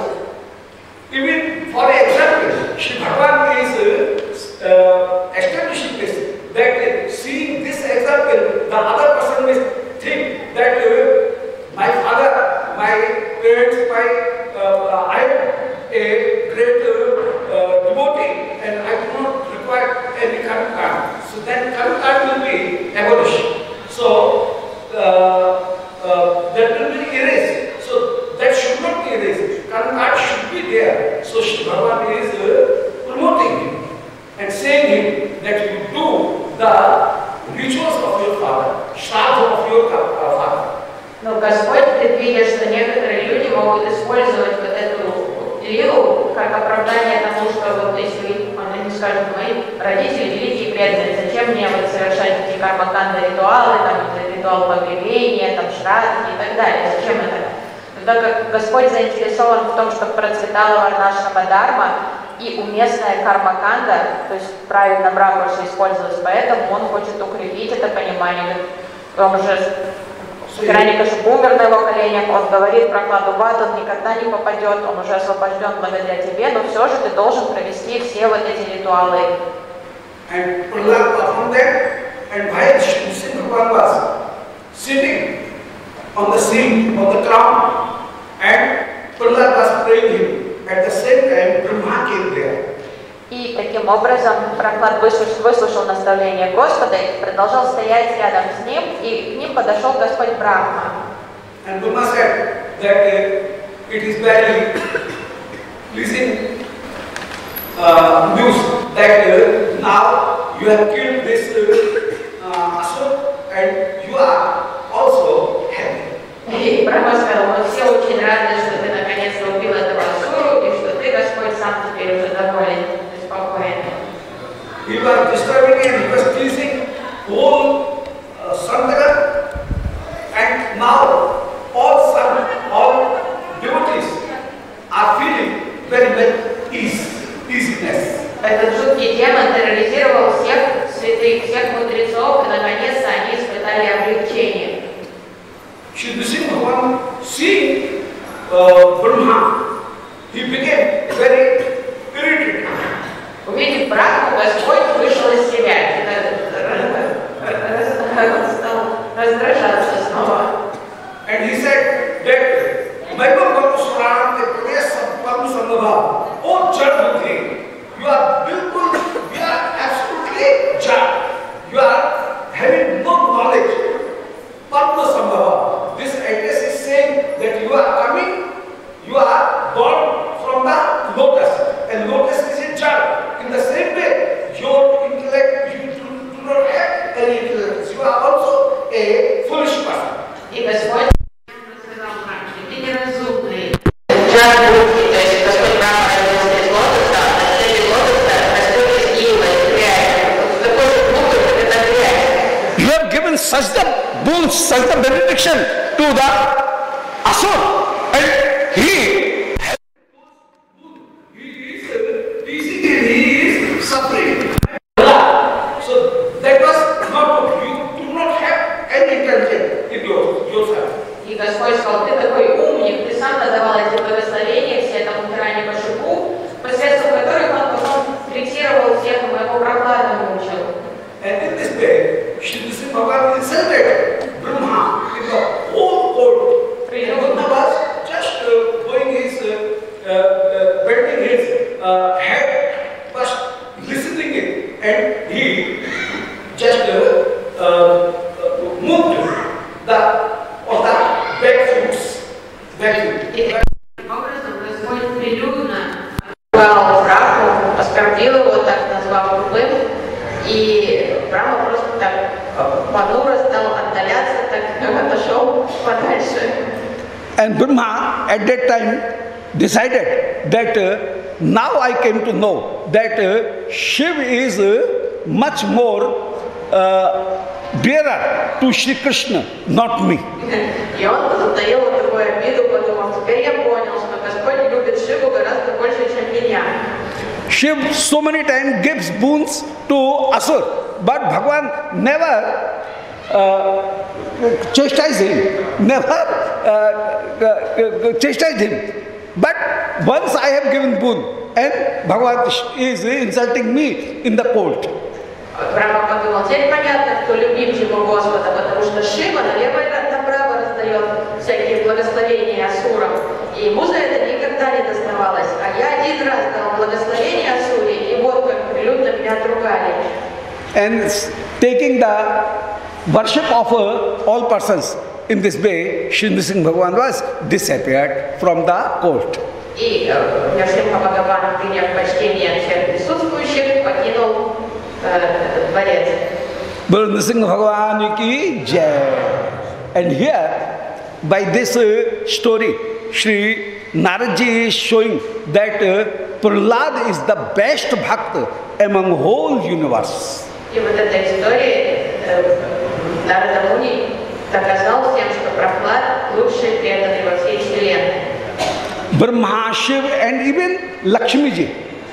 S3: Even for example, Shri Bhagavan is uh, uh, establishing this, that seeing this example, the other person will think that uh, my father, my parents, my uh, I am a great uh, uh, devotee and I do not require any karma card. So then karma card will be abolished. So uh, uh, that will be erased. So that should not be erased. Karma card should be there. So Shri Bhagavan is uh, promoting him and saying him that you do the rituals of your father, shraddha of your uh, father.
S2: Но Господь предвидя, что некоторые люди могут использовать вот эту лилу как оправдание тому, что вот если они скажут, мои родители великие преданные, зачем мне вот совершать эти карма-канда ритуалы, там, ритуал погребения, там, шрадхи и так далее, зачем это? Тогда как Господь заинтересован в том, чтобы процветала варнашрама дарма и уместная карма-канда, то есть правильно брахмаша использовалась, поэтому он хочет укрепить это понимание. Он уже Хираньякашипу умер на его коленях, он говорит про Прохладу в ад, он никогда не попадет, он уже освобожден благодаря тебе, но все же ты должен провести все вот эти ритуалы.
S3: And Prahlad performed them, and while Shri Bhagavan was sitting on the seat of the crown, and Prahlad was praying him. At the same time, Brahma came there.
S2: И таким образом Прохлад выслушал наставление Господа и продолжал стоять рядом с ним, и к ним подошел Господь Брахма.
S3: And Brahma said that uh, it is very pleasing uh, news that uh, now you have killed this uh, uh, Asura and you are also happy.
S2: И Брахма сказал, мы все очень рады, что ты наконец-то убил этого Асуру, и что ты, Господь, сам теперь уже доволен.
S3: He was disturbing and he was teasing whole uh, Sangha, and now all sun, all devotees are feeling very much ease, easiness.
S2: Этот жуткий демон терроризировал всех святых, всех мудрецов, и наконец-то они испытали облегчение.
S3: Shri Bhagavan, seeing uh, Brahma, he became very irritated.
S2: Увидев Брахму, Господь вышел из себя, стал раздражаться снова.
S3: And he said that Maiva Bhakuswaram the Pradesh Padma Sambhava, oh Jadbuddhi, you are bilkul, you are absolutely Jad. You are having no knowledge. Padma Sambhava. This address is saying that you are coming, you are born from the lotus, and lotus is a Jad. In the same way, your intellect, you do, do not have any intellect. You are also a foolish person.
S2: И Господь сказал Брахме, ты неразумный. Джадбудхи, то есть Господь Брахма родился из лотоса, а цель лотоса растет из ила, из грязи. Такой же глупый, как это грязь.
S3: You have given such the boons, such the benediction to the Asur, and he suffering. So that was not, you do not have any intelligence in your, yourself.
S2: И Господь сказал, ты такой умник, ты сам надавал эти благословения все этому Хираньякашипу, посредством которых он потом третировал всех, и моего Прохлада мучил.
S3: And in this way, Shri Bhagavan insulted Brahma in the whole world. And Brahma was just uh, going his, uh, uh, uh, bending his uh, head, was listening it, and he just uh, uh, moved the or the back fruits.
S2: И таким образом Господь прилюдно назвал Брахму, оскорбил его, так назвал глупым, и Брахма просто так понуро стал отдаляться, так отошел подальше.
S3: And Brahma at that time decided that uh, now I came to know that uh, Shiva is uh, much more uh, dearer to Shri Krishna, not me.
S2: И он затаил такую обиду, подумал, теперь я понял, что Господь меня.
S3: Shiv so many times gives boons to Asur, but Bhagavan never uh, chastised him, never uh, uh, chastised him. But once I have given boon, and Bhagavan is insulting me in the court.
S2: Брахма подумал, теперь понятно, кто любим его Господа, потому что Шива налево и направо раздает всякие благословения Асурам. И ему за это никогда не доставалось. А я один раз дал благословение Асуре, и вот как прилюдно меня отругали.
S3: And taking the worship of uh, all persons in this way, Shri Nrsimha Bhagavan was disappeared from the court.
S2: И Нрсимха Бхагаван, приняв почтение всех присутствующих, покинул э, дворец.
S3: Bolo Nrsimha Bhagavan ki jai. And here, by this uh, story, Shri Naradji is showing that uh, Prahlad is the best bhakt among whole universe.
S2: И вот эта история э, Нарада Муни доказал всем, что Прохлад лучший преданный во всей вселенной.
S3: Brahma, Shiv and even Lakshmi ji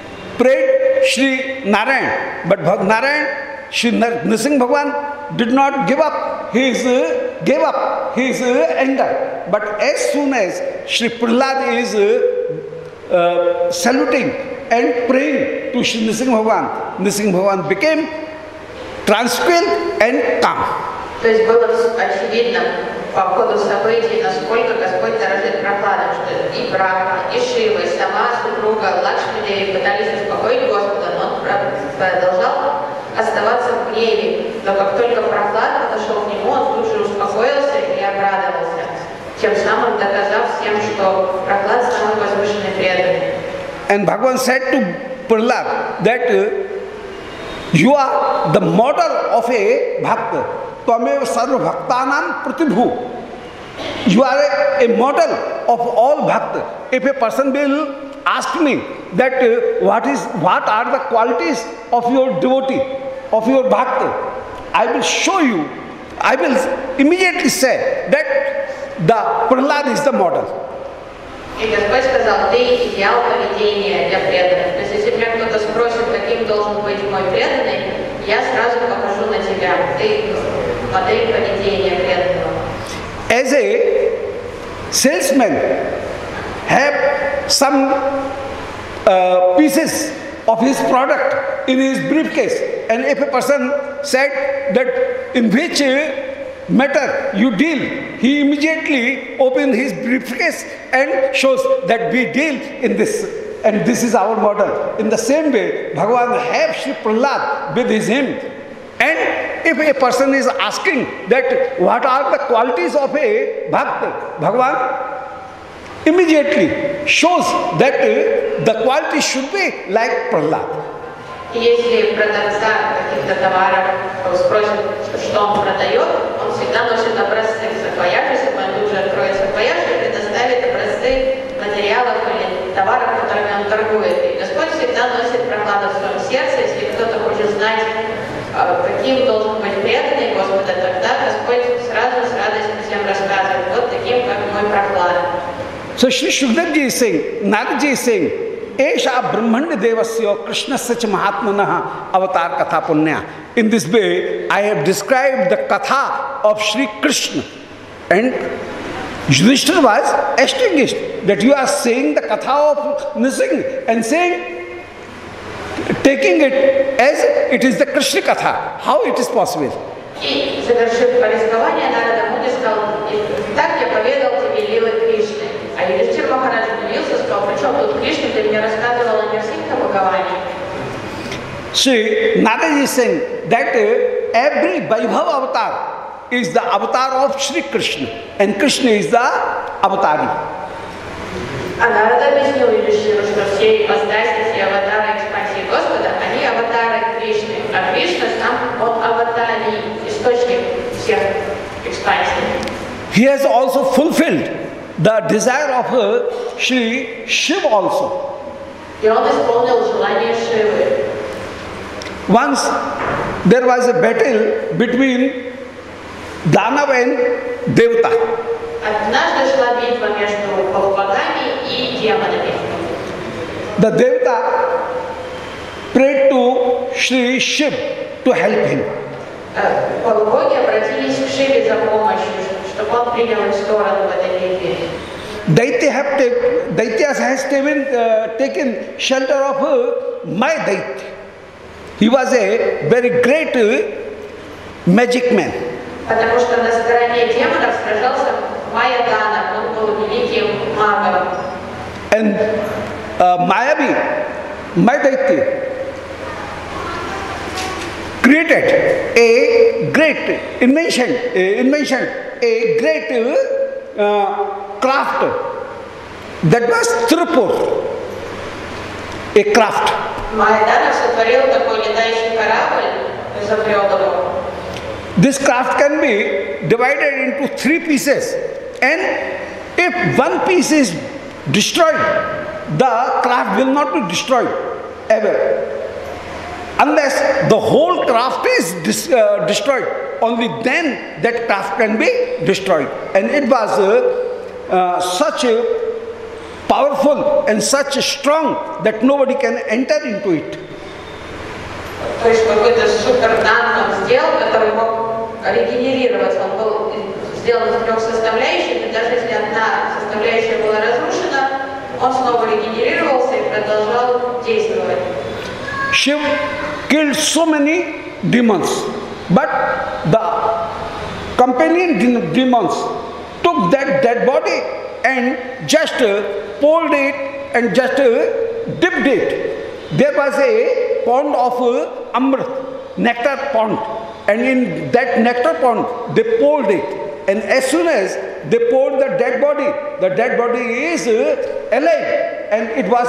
S3: prayed Shri Narayan, but Narayan, Shri Nrsimha Bhagavan did not give up his uh, gave up his uh, anger. But as soon as Shri Prahlad is uh, uh, saluting and praying to Shri Nrsimha Bhagavan, Nrsimha Bhagavan became tranquil and calm.
S2: То есть было очевидно по ходу событий, насколько Господь дорожит Прохладом, что и Брахма, и Шива, и сама супруга Лакшми Деви пытались успокоить Господа, но он продолжал оставаться в гневе. Но как только Прохлад подошел к нему, он тут же успокоился и обрадовался, тем самым доказав всем, что Прохлад самый возвышенный преданный.
S3: And Bhagavan said to Prahlad that uh, you are the model of a bhakta. Tvamev sarva bhaktanam pratibhu. You are a, a model of all bhakta. If a person will ask me that uh, what is what are the qualities of your devotee, of your bhakta, I will show you. I will immediately say that the Prahlad is the model.
S2: И Господь сказал, ты идеал поведения для преданных. То есть, если меня кто-то спросит, каким должен быть мой преданный, я сразу покажу на тебя. Ты модель поведения преданного.
S3: As a salesman have some uh, pieces of his product in his briefcase, and if a person said that in which matter you deal, he immediately opens his briefcase and shows that we deal in this, and this is our model. In the same way, Bhagavan have Shri Prahlad with his hymn. And if a person is asking that what are the qualities of a bhakta, Bhagavan immediately shows that the quality should be like Prahlad.
S2: Если продавца каких-то товаров спросит, что он продает, он всегда носит образцы в саквояже, если он тут же откроет саквояж и предоставит образцы материалов или товаров, которыми он торгует. И Господь всегда носит Прохлада в своем сердце. Если кто-то хочет знать, каким должен быть преданный Господа, тогда Господь сразу с радостью всем рассказывает, вот таким, как мой Прохлад.
S3: So Shri Shukdev ji is saying, Naradji is saying, Esha Brahmanya Devasya Krishna Sacha Mahatmanaha Avatar Katha Punya. In this way, I have described the Katha of Shri Krishna. And Yudhishthira was astonished that you are saying the Katha of Nrsimha and saying, taking it as it is the Krishna Katha. How it is possible?
S2: И завершив повествование, Нарада Муни сказал, так я поведал тебе лилы Кришны. А Юдхистхир Махарадж удивился, сказал, при чем тут Кришна, ты мне рассказывал о Нрсимха Бхагаване.
S3: See, Naraji is saying that uh, every Vaibhava avatar is the avatar of Shri Krishna, and Krishna is the avatari.
S2: А Нарада объяснил Юдхистхиру, что все ипостаси, все аватары экспансии Господа, они аватары Кришны, а Кришна сам, он аватарий, источник всех экспансий.
S3: He has also fulfilled the desire of uh, Shri Shiva also.
S2: И он исполнил желание Шивы.
S3: Once there was a battle between Danav and Devata.
S2: Однажды шла битва между полубогами и демонами.
S3: the Devata prayed to Shri Shiv to help him.
S2: Полубоги обратились к Шиве за помощью, чтобы он принял их сторону в этой битве.
S3: Daitya have taken, Daitya has taken, uh, taken shelter of uh, my Daitya. He was a very great uh, magic man.
S2: Потому что на стороне демонов сражался Майя Дана, он был великим магом.
S3: And uh, Mayavi, my Daitya, created a great invention, a invention, a great uh, craft that was Tripur, a craft.
S2: Майданов сотворил такой летающий корабль, изобрел его.
S3: This craft can be divided into three pieces, and if one piece is destroyed, the craft will not be destroyed ever. Unless the whole craft is dis, uh, destroyed, only then that craft can be destroyed. And it was uh, uh, such a powerful and such a strong that nobody can enter into it.
S2: То есть какой-то супердан он сделал, который мог регенерироваться. Он был сделан из трех составляющих, и даже если одна составляющая была разрушена, он снова регенерировался и продолжал действовать.
S3: Shiv killed so many demons, but the companion demons took that dead body and just uh, pulled it and just uh, dipped it. There was a pond of uh, Amrit, nectar pond, and in that nectar pond they poured it. And as soon as they poured the dead body, the dead body is uh, alive, and it was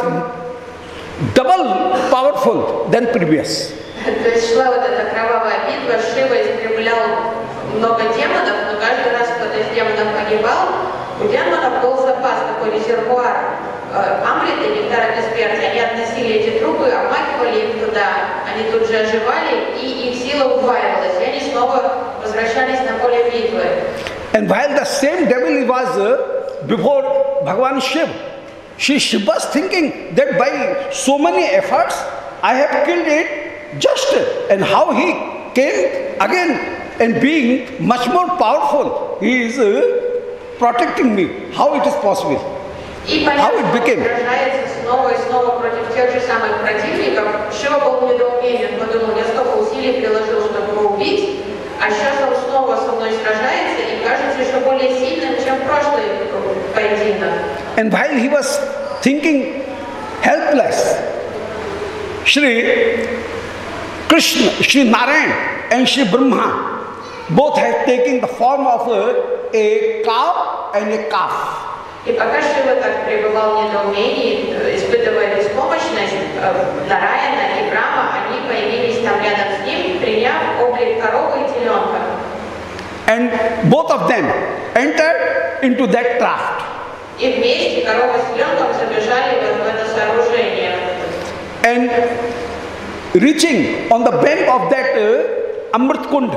S3: double powerful than previous.
S2: То есть шла вот эта кровавая битва, Шива истреблял много демонов, но каждый раз, когда из демонов погибал, у демонов был запас, такой резервуар амрита, нектара бессмертия. Они относили эти трупы, обмакивали их туда, они тут же оживали, и их сила удваивалась, и они снова возвращались на поле битвы.
S3: And while the same devil was uh, before Bhagavan Shiv, she, she was thinking that by so many efforts, I have killed it just, and how he came again and being much more powerful, he is uh, protecting me. How it is possible? How it became?
S2: Сражается снова и снова против тех же самых противников. Шива был недоуменен, подумал, я столько усилий приложил, чтобы его убить, а сейчас он снова со мной сражается и кажется еще более сильным, чем прошлый поединок.
S3: And while he was thinking helpless, Shri Krishna, Shri Narayan and Shri Brahma both had taken the form of a, a cow and a calf.
S2: И пока Шива так пребывал в недоумении, испытывая беспомощность, Нараяна и Брахма, они появились там рядом с ним, приняв облик коровы и теленка.
S3: And both of them entered into that craft.
S2: И вместе корова с теленком забежали в это сооружение.
S3: And reaching on the bank of that uh, Amrit Kund,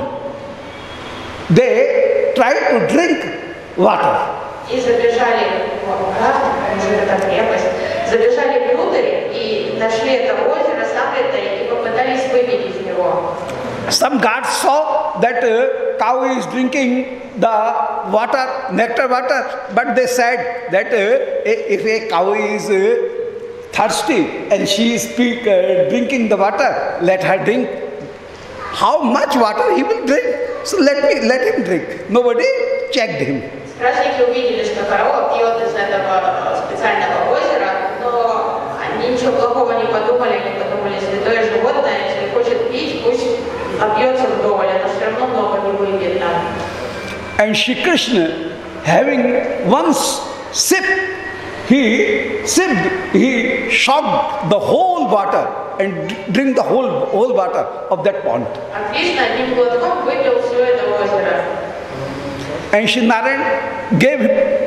S3: they tried to drink water.
S2: И забежали, это крепость, забежали внутрь и нашли это озеро с Амритой и попытались выпить из него.
S3: Some guards saw that uh, cow is drinking the water, nectar water, but they said that uh, if a cow is uh, thirsty and she is speak, uh, drinking the water, let her drink. How much water he will drink? So let me let him drink. Nobody checked him.
S2: Стражники увидели, что корова пьет из этого специального озера, но они ничего плохого не подумали, они подумали, святое животное, если хочет пить, пусть обьется вдоволь, но все равно много не выпьет там.
S3: And Shri Krishna, having once sip, he sipped, he shocked the whole water and drink the whole whole water of that pond.
S2: А Кришна одним глотком выпил все это озеро.
S3: And Shri Narayan gave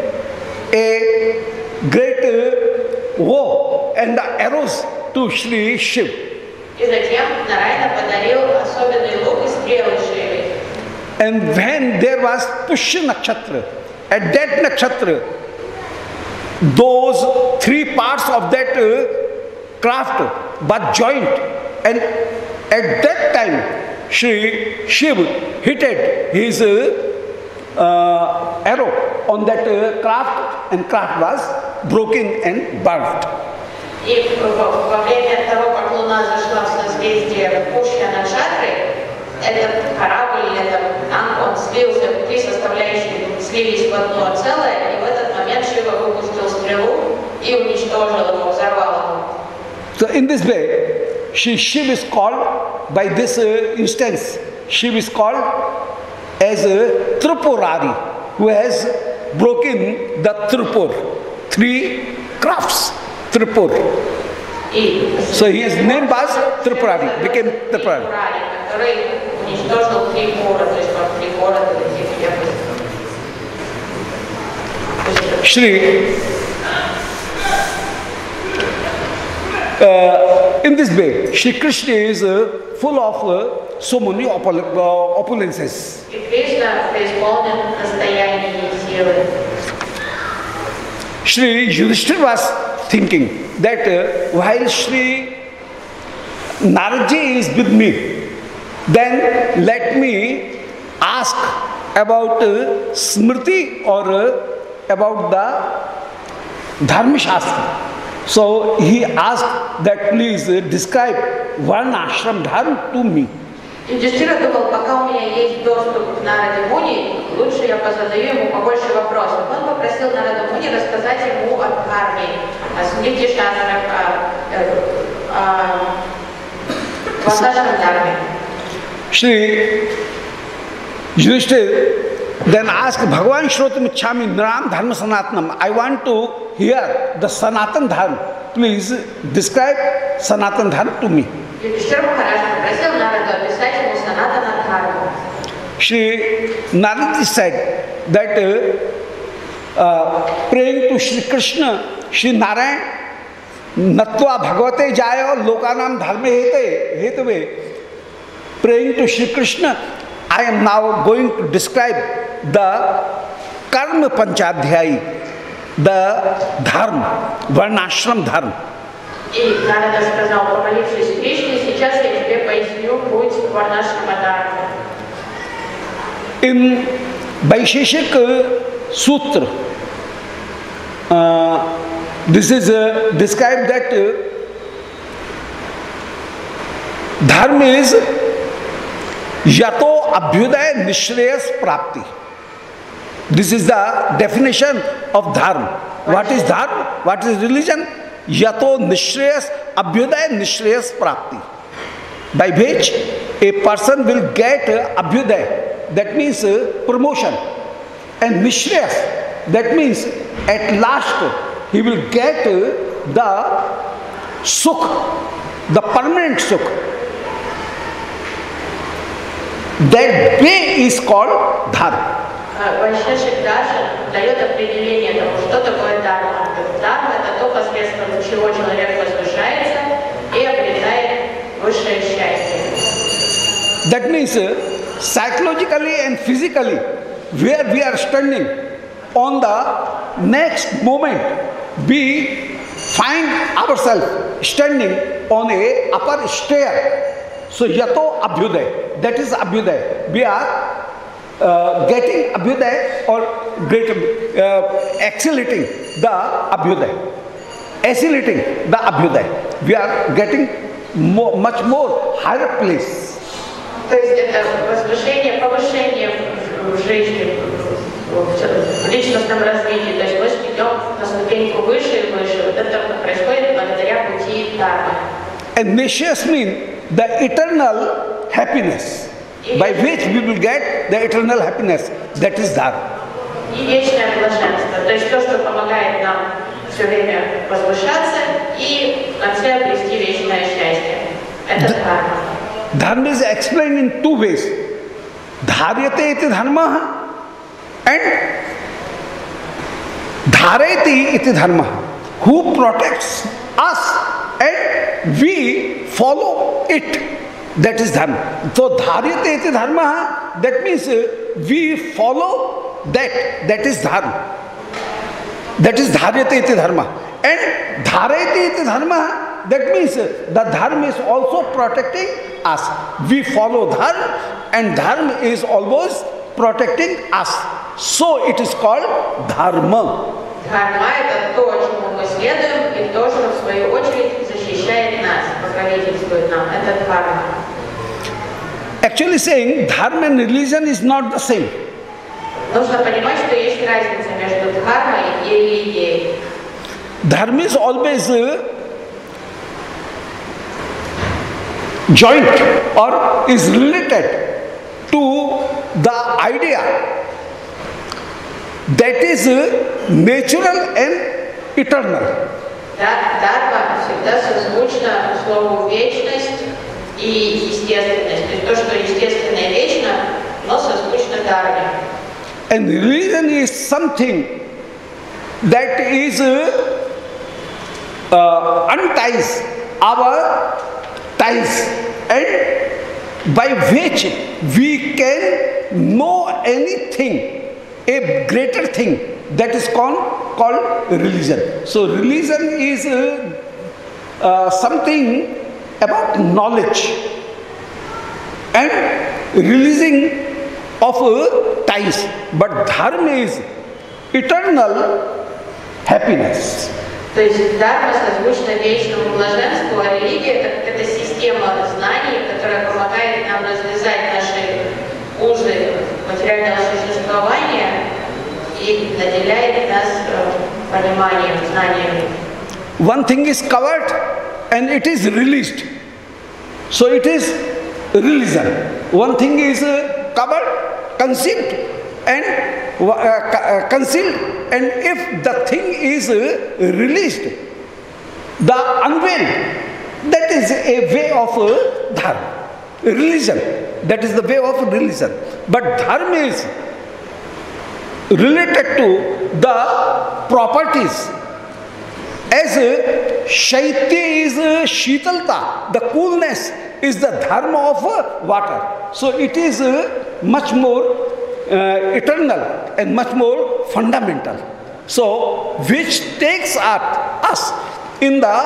S3: a great uh, bow and the arrows to Shri Shiv.
S2: И затем Нараяна подарил особенный лук и стрелы Шиве.
S3: And when there was Pushya Nakshatra, at that Nakshatra, those three parts of that uh, craft but joint, and at that time Shri Shiva hit his uh, uh, arrow on that uh, craft, and craft was broken and burnt.
S2: И во время того, как Луна зашла в созвездие Пушья Накшатры, этот корабль, этот танк, он слился, три составляющие слились в одно целое, и в этот момент Шива выпустил стрелу и уничтожил его, взорвал его.
S3: So in this way, Shiva is called, by this uh, instance, Shiva is called as a Tripurari, who has broken the Tripur, three crafts, Tripur. So his name was Tripurari, became Tripurari. Shri, uh, in this way, Shri Krishna is uh, full of uh, so many opul uh, opulences. Shri Yudhishthira was thinking that uh, while Shri Naradji is with me, then let me ask about uh, Smriti or uh, about the Dharma Shastra. So he asked that please uh, describe one ashram dharma to me.
S2: Юдхиштхира думал, пока у меня есть доступ к Нараде Муни, лучше я позадаю ему побольше вопросов. Он попросил Нараду Муни рассказать ему о дхарме, о смрити шастрах, о васашном дхарме.
S3: Shri Yudhishthira then asked, Bhagavan Shrotam Ichchami Nram Dharma Sanatanam. I want to hear the Sanatan Dharma. Please describe Sanatan Dharma to me.
S2: Юдхиштхира Махарадж попросил Нараду описать ему Санатана Дхарму.
S3: Shri Narad said that uh, uh, praying to Shri Krishna, Shri Narayan, Natva Bhagavate Jaya Lokanam Dharme Hete Hetave, praying to Shri Krishna, I am now going to describe the Karma Panchadhyayi, the Dharma, Varnashram Dharma.
S2: И Нарада сказал, помолившись Кришне, сейчас я тебе поясню путь Варнашрама Дхармы.
S3: In Vaisheshik Sutra, uh, this is uh, described that uh, Dharma is Yato Abhyudaya Nishreyas Prapti. This is the definition of Dharma. What is Dharma? What is religion? Yato Nishreyas Abhyudaya Nishreyas Prapti. By which a person will get uh, Abhyudaya, that means uh, promotion, and Nishreyas, that means at last he will get uh, the Sukh, the permanent Sukh. That way is called Dharma.
S2: Вайшешик Даршан дает определение того, что такое Дharma. Дharma – это то, посредством чего человек возвышается и обретает высшее счастье.
S3: That means uh, psychologically and physically, where we are standing, on the next moment, we find ourselves standing on a upper stair. So yato abhyuday, that is abhyuday. We are uh, getting abhyuday or great, uh, accelerating the abhyuday, accelerating the abhyuday. We are getting more, much more higher place.
S2: То есть это возвышение, повышение в жизни, в личностном развитии. То есть мы идем на ступеньку выше и выше. Вот это происходит благодаря пути Дхармы.
S3: And Nishyas mean the eternal happiness, by which we will get the eternal happiness. That is Dharma.
S2: И вечное блаженство. То есть то, что помогает нам все время возвышаться и в конце обрести вечное счастье. Это Дхарма.
S3: Dharma is explained in two ways. Dharyate iti dharma and dhareti iti dharma. Who protects us and we follow it. That is dharma. So dharyate iti dharma, that means we follow that. That is dharma. That is dharyate iti dharma. And dhareti iti dharma, dharma, that means the dharma is also protecting us. We follow dharma and dharma is always protecting us. So it is called dharma.
S2: Дхарма – это то, чему мы следуем, и то, что в свою очередь защищает нас, покровительствует нам. Это дхарма.
S3: Actually saying dharma and religion is not the same.
S2: Нужно понимать, что есть разница между дхармой и религией.
S3: Dharma is always uh, joint or is related to the idea that is uh, natural and eternal.
S2: Дхарма всегда созвучна слову вечность и естественность. То есть то, что естественно и вечно, но созвучно дхарме.
S3: And religion is something that is uh, uh, unties our ties and by which we can know anything, a greater thing, that is called, called religion. So religion is uh, uh, something about knowledge and releasing of uh, ties, but dharma is eternal happiness.
S2: То есть дхарма созвучна вечному блаженству, а религия – это какая-то система знаний, которая помогает нам развязать наши узы материального существования и наделяет нас пониманием, знаниями.
S3: One thing is covered and it is released. So it is religion. One thing is uh, covered, concealed and uh, uh, concealed, and if the thing is uh, released, the unveiled, that is a way of uh, dharma, religion. That is the way of religion. But dharma is related to the properties. As uh, shaitya is uh, shitalta, the coolness is the dharma of uh, water. So it is uh, much more uh, eternal and much more fundamental. So which takes at us in the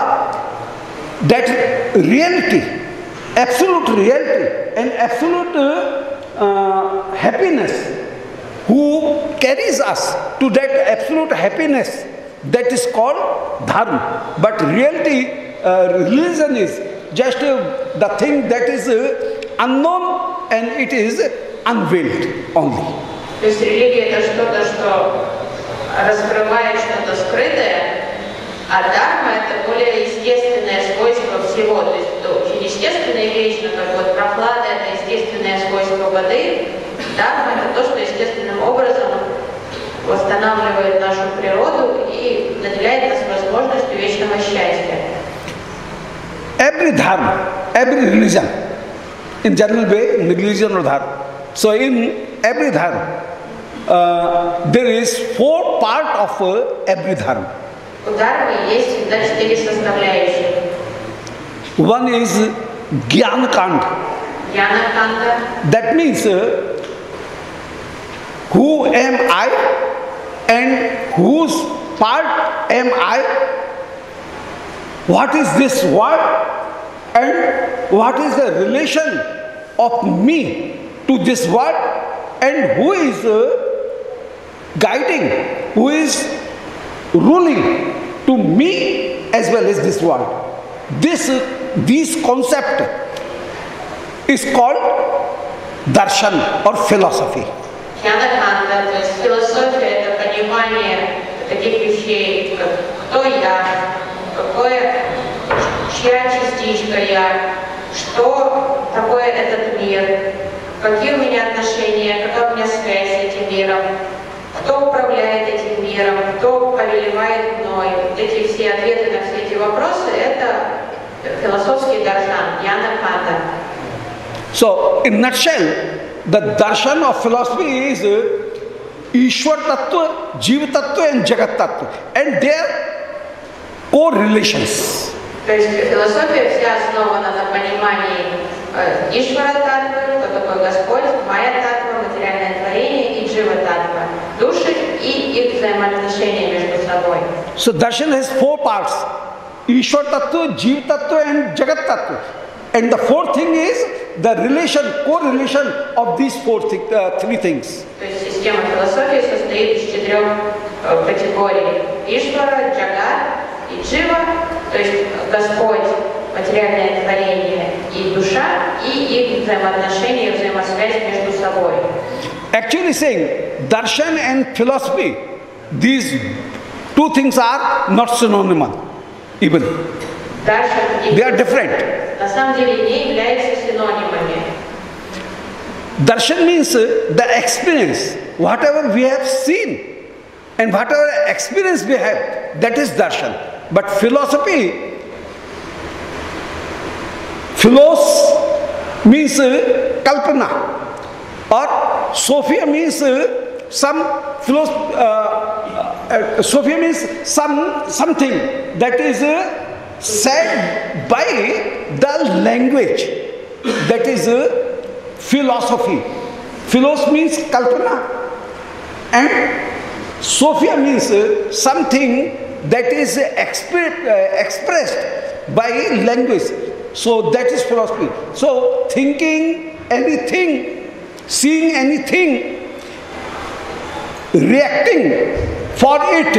S3: that reality, absolute reality and absolute uh, uh, happiness, who carries us to that absolute happiness, that is called dharma. But reality, uh, religion is just uh, the thing that is uh, unknown and it is unveiled only.
S2: То есть религия – это что-то, что раскрывает что-то скрытое, а дхарма – это более естественное свойство всего. То есть это очень естественно и вечно, как вот прохлада – это естественное свойство воды. Дхарма – это то, что естественным образом восстанавливает нашу природу и наделяет нас возможностью вечного счастья.
S3: Every dharma, every religion, in general way, religion or dharma. So in every dharma, uh, there is four part of uh, every dharma.
S2: У дхармы есть всегда четыре составляющие.
S3: One is Gyan Kanda.
S2: Jnana Kanda.
S3: That means uh, who am I and whose part am I? What is this world and what is the relation of me to this world, and who is uh, guiding, who is ruling to me as well as this world. This, uh, this concept is called darshan or philosophy.
S2: Jnana-kanda, то есть философия – это понимание таких вещей, как кто я, какое, чья частичка я, что такое этот мир, какие у меня отношения, какая у меня связь с этим миром, кто управляет этим миром, кто повелевает мной. Вот эти все ответы на все эти вопросы – это философский даршан, Jnana-kanda.
S3: So, in nutshell, the darshan of philosophy is uh, Ishwar Tattva, Jiva Tattva and Jagat Tattva, and their correlations.
S2: То есть философия вся основана на понимании э, Ишвара Татвы, кто такой Господь, Майя Татва, материальное творение и Джива Татва, души и их взаимоотношения между собой.
S3: So darshan has four parts. Ishwar Tattva, Jeev Tattva and Jagat Tattva. And the fourth thing is the relation, correlation of these four th uh, three things.
S2: То есть система философии состоит из четырех категорий: Ишвара, Джагат и Джива, то есть Господь, материальное творение и душа, и их взаимоотношения, взаимосвязь между собой.
S3: Actually saying, darshan and philosophy, these two things are not synonymous even. They are different.
S2: На самом деле не являются синонимами.
S3: Darshan means the experience, whatever we have seen and whatever experience we have, that is darshan. But philosophy, philos means kalpana, or Sophia means some philos, uh, uh, Sophia means some something that is uh, said by the language, that is uh, philosophy. Philos means kalpana, and Sophia means uh, something that is expre uh, expressed by language. So that is philosophy. So thinking anything, seeing anything, reacting for it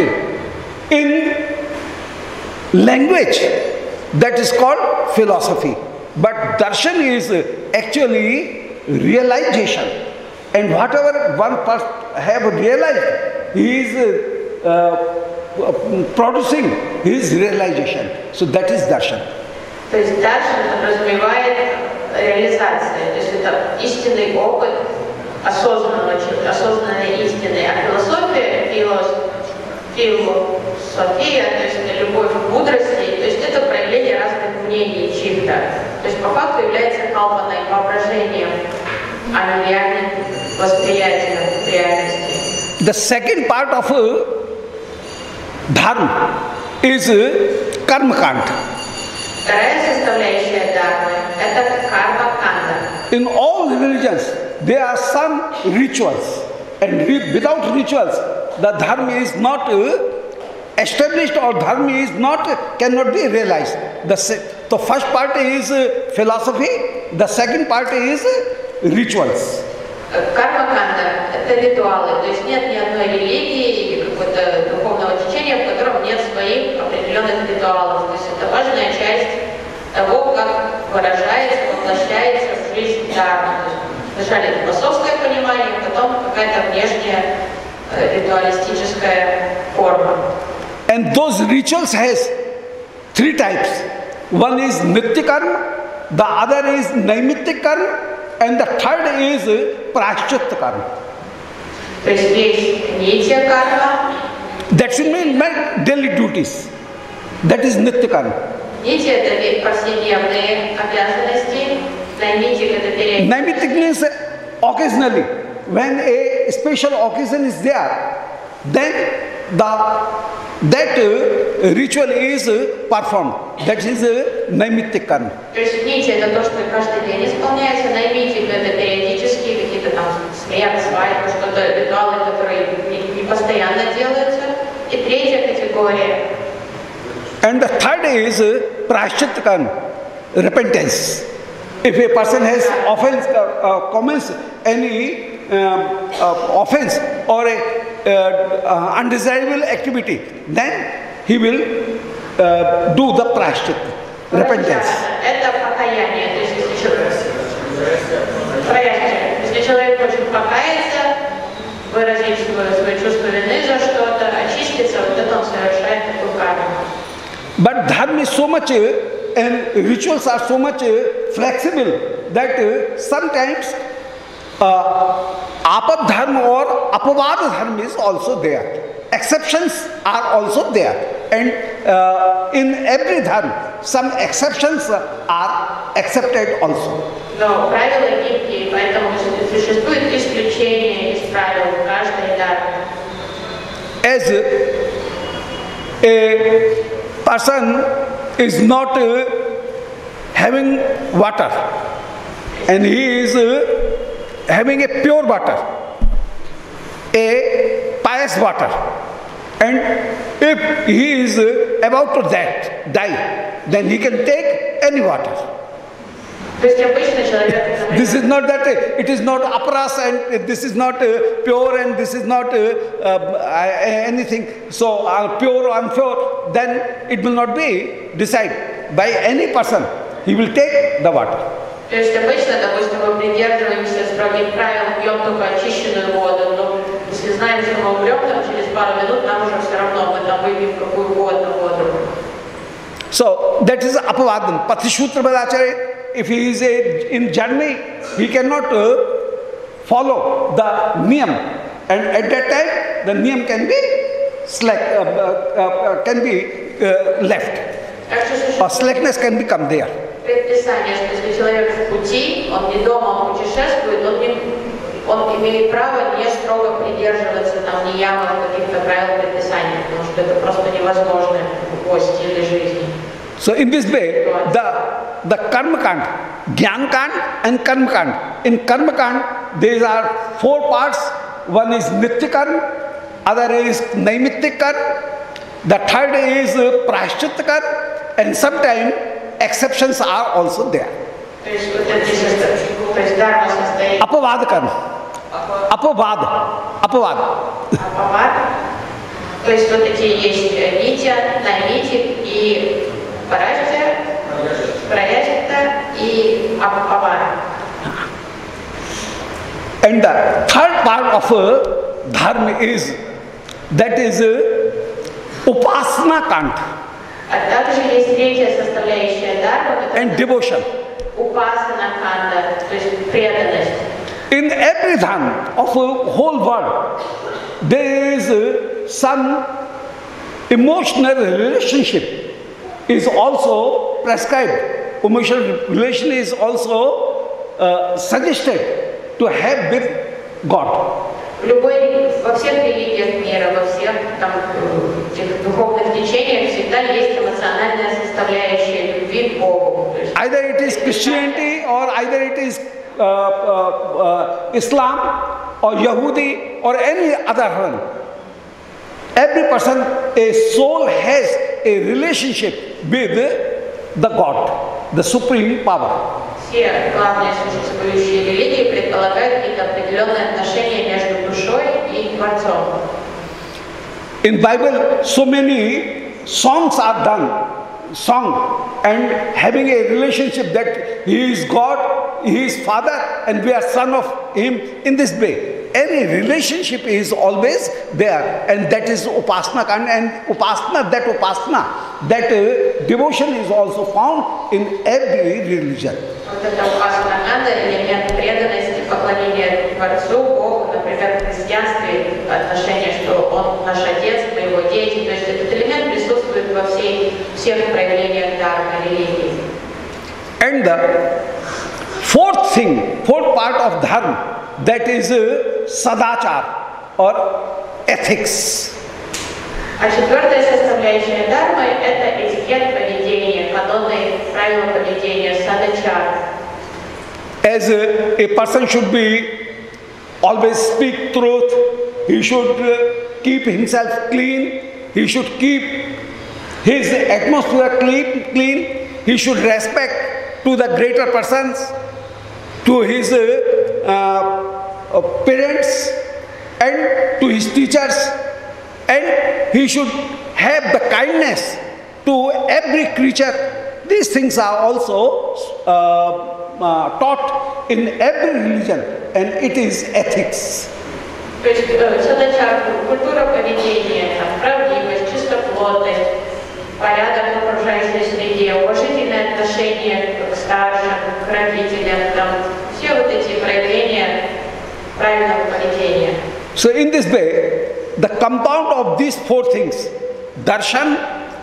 S3: in language, that is called philosophy. But darshan is actually realization, and whatever one person have realized, he is uh, uh, producing his realization. So that is darshan.
S2: То есть даршан подразумевает реализацию, то есть это истинный опыт, осознанного, осознанной истины. А философия, филос, философия, то есть это любовь к мудрости, то есть это проявление разных мнений чьих-то. То есть по факту является калпаной, воображением, а не реальным восприятием реальности.
S3: The second part of uh, dharma is uh, karma kanda.
S2: Вторая составляющая дхармы – это карма-канда.
S3: In all religions, there are some rituals, and without rituals, the dharma is not uh, established, or dharma is not cannot be realized. The, the first part is uh, philosophy, the second part is uh, rituals.
S2: Карма-канда – это ритуалы, то есть нет ни одной религии или какого-то духовного течения, в котором нет своих определенных ритуалов. То есть это важная часть того, как выражается, воплощается в жизнь дхарма. Вначале философское понимание, потом какая-то внешняя ритуалистическая форма.
S3: And those rituals has three types. One is nitya karma, the other is naimitya karma, and the third is prashchitta karma.
S2: То есть есть нитья карма.
S3: That should mean my daily duties. That is nitya karma.
S2: Нитья – это повседневные обязанности. Naimitya – это период.
S3: Naimitya means occasionally, when a special occasion is there, then the that uh, ritual is uh, performed. That is uh, naimitya karma.
S2: То есть нитья – это то, что каждый день исполняется. Naimitya – это периодические какие-то там смерть, свадьба, что-то, ритуалы, которые не, не постоянно делаются. И третья категория.
S3: And the third is uh, prashchitta karma, repentance. If a person has offense, uh, uh, commits any um, uh, offense or a uh, uh, undesirable activity, then he will uh, do the prashchitta, repentance.
S2: Это покаяние, то есть если человек, если человек хочет покаяться, выразить свое, свое чувство вины за что-то, очиститься, вот это он совершает такую карму.
S3: But dharma is so much, uh, and rituals are so much uh, flexible that uh, sometimes uh, apad dharma or apavada dharma is also there. Exceptions are also there, and uh, in every dharma, some exceptions are accepted also.
S2: Но правила гибкие, поэтому существует исключение из правил каждой дхармы.
S3: As a person is not uh, having water, and he is uh, having a pure water, a pious water, and if he is uh, about to that, die, then he can take any water. This is not that, uh, it is not aparas and this is not uh, pure and this is not uh, uh, anything. So uh, pure or impure, then it will not be decided by any person. He will take the water.
S2: То есть обычно, допустим, мы придерживаемся строгих правил, пьем только очищенную воду, но если знаем, что мы умрем, там через пару минут нам уже все равно, мы там выпьем какую угодно воду.
S3: So that is apavadam. Patishutra Badacharya, if he is a, in journey, he cannot uh, follow the niyam, and at that time the niyam can be slack, uh, uh, uh, can be uh, left, or slackness can become there.
S2: Предписание, что если человек в пути, он не дома, он путешествует, он, не, он имеет право не строго придерживаться там ниямов, каких-то правил предписания, потому что это просто невозможно в его стиле жизни.
S3: So in this way, the the karma kand, jnana kand and karma kand. In karma kand, there are four parts. One is nitya karma, other is naimitya karma, the third is prashchitta karma, and sometimes exceptions are also there. Apavad karma. Apavad. Apavad.
S2: Апавад. То есть вот эти есть нитя, наймитик и параджья, праяджита и апавад.
S3: And the third part of uh, dharma is, that is uh, upasana kant.
S2: А также есть третья составляющая дарма,
S3: And devotion.
S2: Упасана канда, то есть преданность.
S3: In every dharma of a whole world, there is uh, some emotional relationship is also prescribed. Emotional relation is also uh, suggested to have with God.
S2: В любой, во всех религиях мира, во всех там, этих духовных течениях всегда есть эмоциональная составляющая любви к Богу.
S3: Either it is Christianity or either it is uh, uh, uh, Islam or Yahudi or any other one. Every person, a soul has a relationship with the God, the supreme power.
S2: Все главные существующие религии предполагают какие-то определенные отношения между душой и Творцом.
S3: In Bible, so many songs are done, song, and having a relationship that He is God, He is Father, and we are son of Him in this way. Any relationship is always there, and that is upasana, and, and upasana, that upasana, that uh, devotion is also found in every religion.
S2: Вот это упасана канда, элемент преданности, поклонения Творцу, Богу, например, в христианстве отношение, что Он наш Отец, мы Его дети, то есть этот элемент присутствует во всей, всех проявлениях дара религии.
S3: And the fourth thing, fourth part of dharma, that is uh, sadachar or ethics.
S2: А четвертая составляющая дармы – это этикет поведения, каноны, правила поведения, садачар.
S3: As a, a person should be always speak truth, he should uh, keep himself clean, he should keep his atmosphere clean, clean, he should respect to the greater persons, to his uh, uh, parents and to his teachers, and he should have the kindness to every creature. These things are also uh, uh, taught in every religion, and it is ethics.
S2: То есть садачар, культура поведения, правдивость, чистоплотность, порядок в окружающей среде, уважительное отношение к старшим, к родителям, там, все вот эти проявления правильного поведения.
S3: So in this way, the compound of these four things, darshan,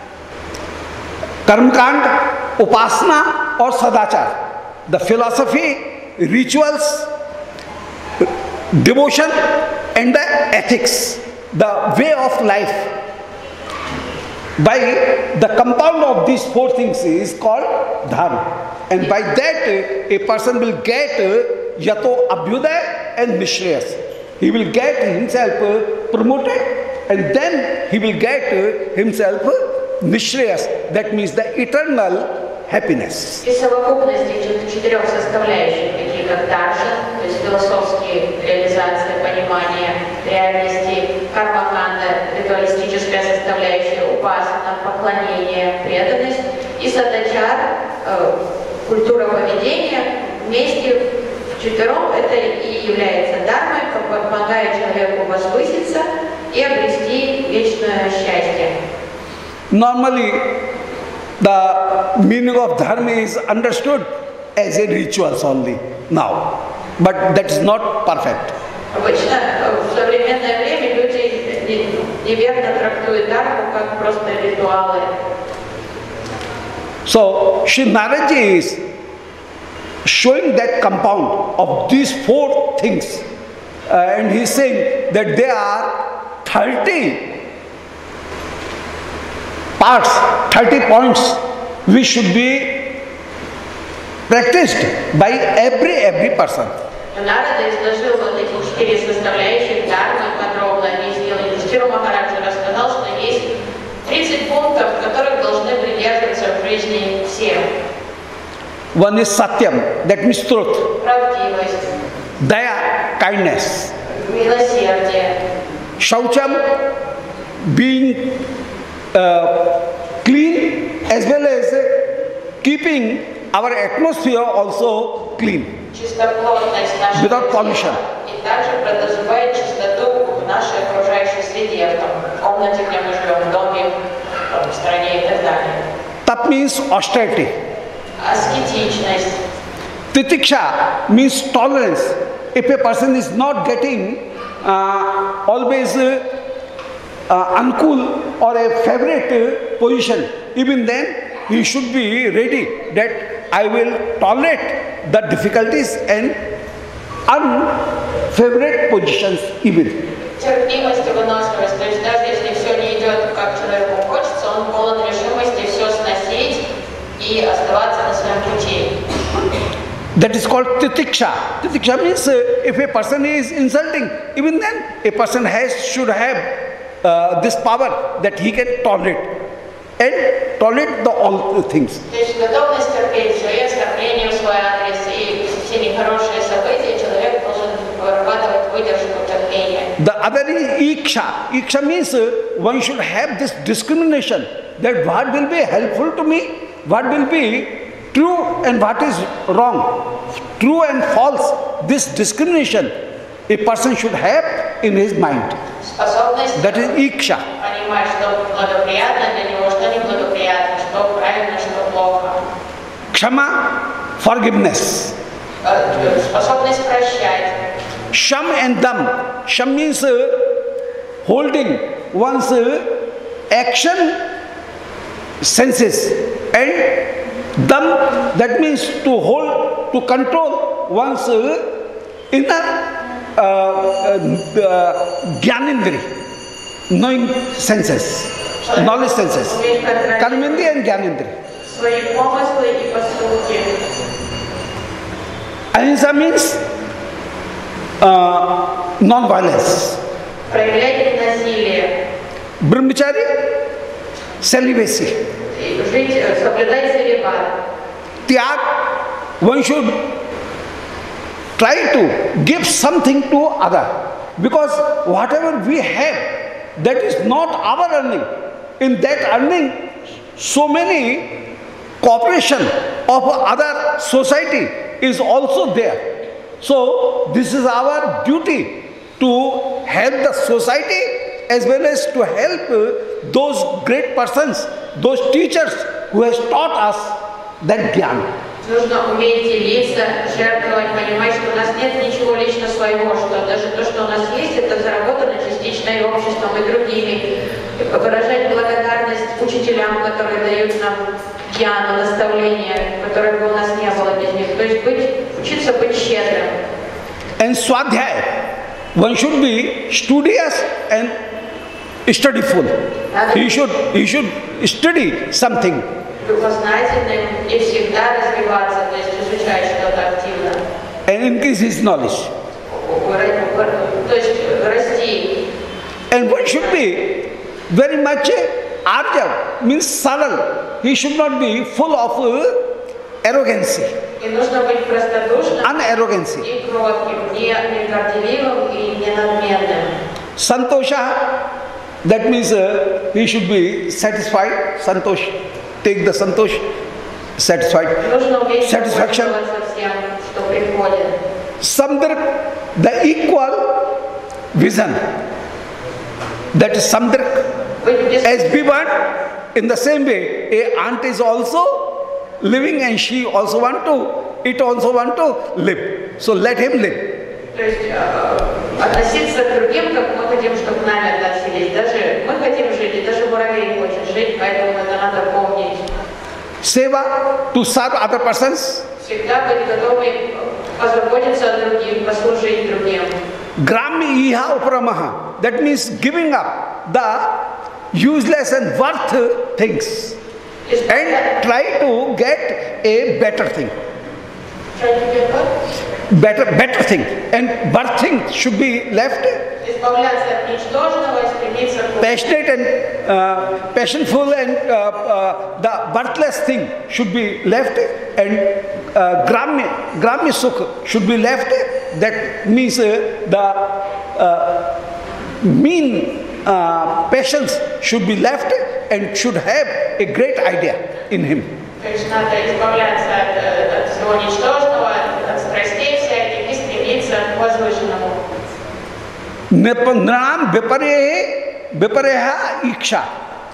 S3: karmakand, upasana or sadachar, the philosophy, rituals, devotion and the ethics, the way of life, by the compound of these four things is called dharma. And by that a person will get yato abhyuday and nishreyas. He will get himself promoted, and then he will get himself Nishreyas, that means the eternal happiness.
S2: И совокупность этих четырех составляющих, такие как даршан, то есть философские реализации, понимания реальности, карма-канда, ритуалистическая составляющая, упасана, поклонение, преданность, и садачар, э, культура поведения, вместе вчетвером это и является дармой, помогая человеку возвыситься и обрести вечное счастье.
S3: Normally, the meaning of dharma is understood as a rituals only now, but that is not perfect.
S2: Обычно в современное время люди неверно трактуют дharmu как просто ритуалы.
S3: So, Sri Naraji is showing that compound of these four things, uh, and he is saying that there are thirty parts, thirty points which should be practiced by every every person.
S2: Нарада изложил вот эти четыре составляющих дharma подробно объяснил. И Юдхистхира Махараджа рассказал, что есть тридцать пунктов, которых должны придерживаться в жизни все.
S3: One is Satyam, that means truth.
S2: Правдивость.
S3: Daya, kindness.
S2: Милосердие.
S3: Shaucham, being uh, clean as well as uh, keeping our atmosphere also clean.
S2: Чистоплотность нашей
S3: Without pollution.
S2: И также подразумевает чистоту в нашей окружающей среде, в том комнате, где мы живем, в доме, в стране и так далее.
S3: Tap means austerity.
S2: Аскетичность.
S3: Titiksha means tolerance. If a person is not getting uh, always uh, uh, uncool or a favorite uh, position, even then he should be ready that I will tolerate the difficulties and unfavorite positions even.
S2: Терпимость и выносливость. То есть даже если все не идет, как человеку хочется, он полон решимости все сносить и оставаться на своем пути.
S3: That is called titiksha. Titiksha means uh, if a person is insulting, even then a person has should have uh, this power that he can tolerate and tolerate the all things.
S2: То есть готовность терпеть все и оскорбления в свой адрес, и все нехорошие события, человек должен вырабатывать выдержку, терпение.
S3: The other is iksha. Iksha means uh, one should have this discrimination that what will be helpful to me, what will be true and what is wrong, true and false. This discrimination a person should have in his mind. That is iksha.
S2: Понимать, что благоприятно для него, что неблагоприятно, что правильно, что плохо.
S3: Kshama, forgiveness.
S2: Способность прощать.
S3: Sham and dam. Sham means uh, holding one's uh, action senses, and dam, that means to hold, to control one's uh, inner uh, uh, gyanindri, knowing senses, knowledge senses, karmendriya and gyanindri.
S2: Свои помыслы и поступки.
S3: Ahimsa means uh, non-violence.
S2: Проявлять ненасилие.
S3: Brahmachari, celibacy.
S2: Жить, соблюдать целибат.
S3: Tyag, one should try to give something to other, because whatever we have, that is not our earning. In that earning, so many cooperation of other society is also there. So this is our duty to help the society as well as to help those great persons, those teachers who has taught us that gyan.
S2: Нужно уметь делиться, жертвовать, понимать, что у нас нет ничего лично своего, что даже то, что у нас есть, это заработано частично и обществом, и другими. И выражать благодарность учителям, которые дают нам гьяну, наставления, которых бы у нас не было без них. То есть быть, учиться быть щедрым.
S3: And swadhyaya, one should be studious and studyful. He should, he should study something.
S2: Любознательным и всегда развиваться, то есть изучать что-то активно.
S3: And increase his knowledge.
S2: То есть расти.
S3: And one should be very much arjav means saral. He should not be full of uh, arrogancy.
S2: И нужно быть простодушным,
S3: Unarrogancy.
S2: и кротким, не горделивым и не надменным.
S3: Santosha, that means uh, he should be satisfied. Santosh, take the santosh, satisfied.
S2: Нужно уметь
S3: Satisfaction.
S2: пользоваться всем, что приходит.
S3: Samdrak, the equal vision. That is samdrak.
S2: Быть без-
S3: As we want, in the same way, a aunt is also living and she also want to, it also want to live. So let him live.
S2: То есть э, относиться к другим, как мы хотим, чтобы к нами относились. Даже мы хотим жить, и даже муравей хочет жить, поэтому это надо помнить.
S3: Seva, to serve other persons.
S2: Всегда быть готовы позаботиться о других, послужить другим.
S3: Grami iha uparamaha. That means giving up the useless and worth things and try to get a better thing.
S2: Try to get what?
S3: Better, better thing. And worth thing should be left.
S2: Избавляться от ничтожного и стремиться к
S3: Passionate and uh, passionful and uh, uh, the worthless thing should be left, and uh, gramya, gramya sukh should be left. That means uh, the uh, mean uh, passions should be left and should have a great idea in him.
S2: То есть надо избавляться от, от всего ничтожного, от страстей всяких и стремиться к возвышенному.
S3: Nram vipareha vipareha iksha.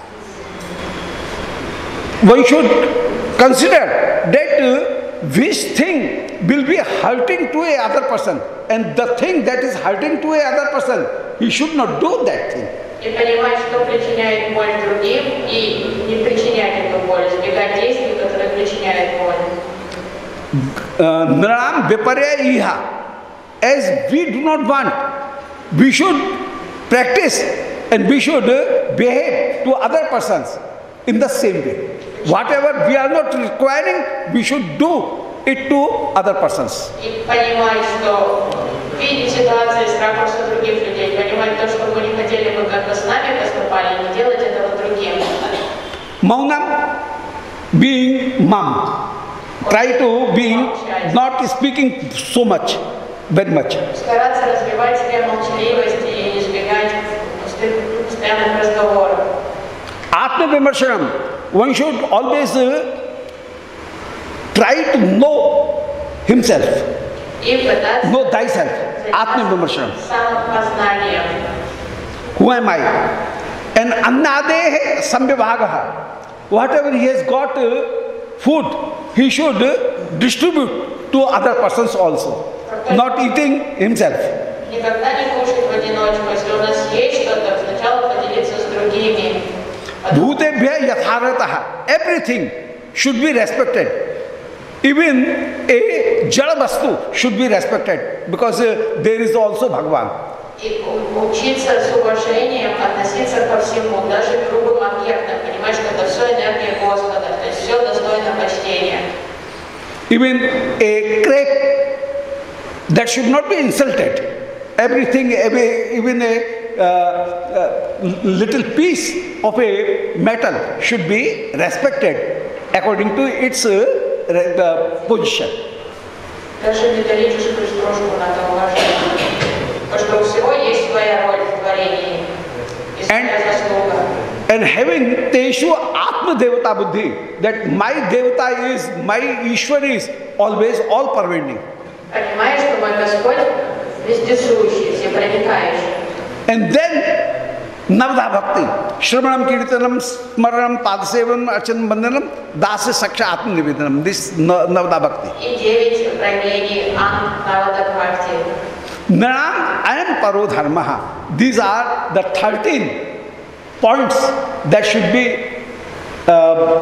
S3: One should consider that uh, which thing will be hurting to a other person, and the thing that is hurting to a other person, he should not do that thing.
S2: И понимать, что причиняет боль другим, и не причинять эту боль, избегать действий, которые причиняют боль.
S3: Nram vipareha iha. As we do not want, we should practice and we should uh, behave to other persons in the same way. Whatever we are not requiring, we should do it to other persons.
S2: И понимать, что видеть ситуации с ракурса других людей, понимать то, что мы не хотели бы, как бы с нами поступали, не делать этого другим.
S3: Maunam, being mum. Try to being not speaking so much, very much.
S2: Стараться развивать в себе молчаливость и избегать постоянных разговоров.
S3: Atma Vimarshanam, one should always uh, try to know himself,
S2: И пытаться
S3: know thyself. Atma Vimarshanam.
S2: самопознанием.
S3: Who am I? And Annade Sambhivagaha. Whatever he has got uh, food, he should uh, distribute to other persons also, not eating himself.
S2: Никогда не кушать в одиночку. Если у нас есть что-то, сначала поделиться с другими.
S3: Bhutebhya yatharataha. Everything should be respected. Even a jada vastu should be respected, because uh, there is also Bhagavan.
S2: И учиться с уважением относиться ко всему, даже к грубым объектам, понимать, что это все энергия Господа, то есть все достойно почтения.
S3: Even a crepe, that should not be insulted. Everything, every, even a uh, uh, little piece of a metal should be respected according to its uh, uh, position.
S2: Даже металлическую стружку надо уважать, потому что у всего есть своя роль в творении и своя заслуга.
S3: And having Teshu Atma Devata Buddhi, that my Devata is, my Ishwar is always all pervading.
S2: Понимаешь, что мой Господь вездесущий, всепроникающий.
S3: And then Navada Bhakti, Shravanam Kirtanam, Smaranam, Padasevanam, Archanam Bandhanam, Dasa Saksha Atma Nivedanam, this Navada Bhakti.
S2: И девять проявлений Ан Навада Бхакти.
S3: Nam and Parodharmaha. These are the thirteen points that should be uh,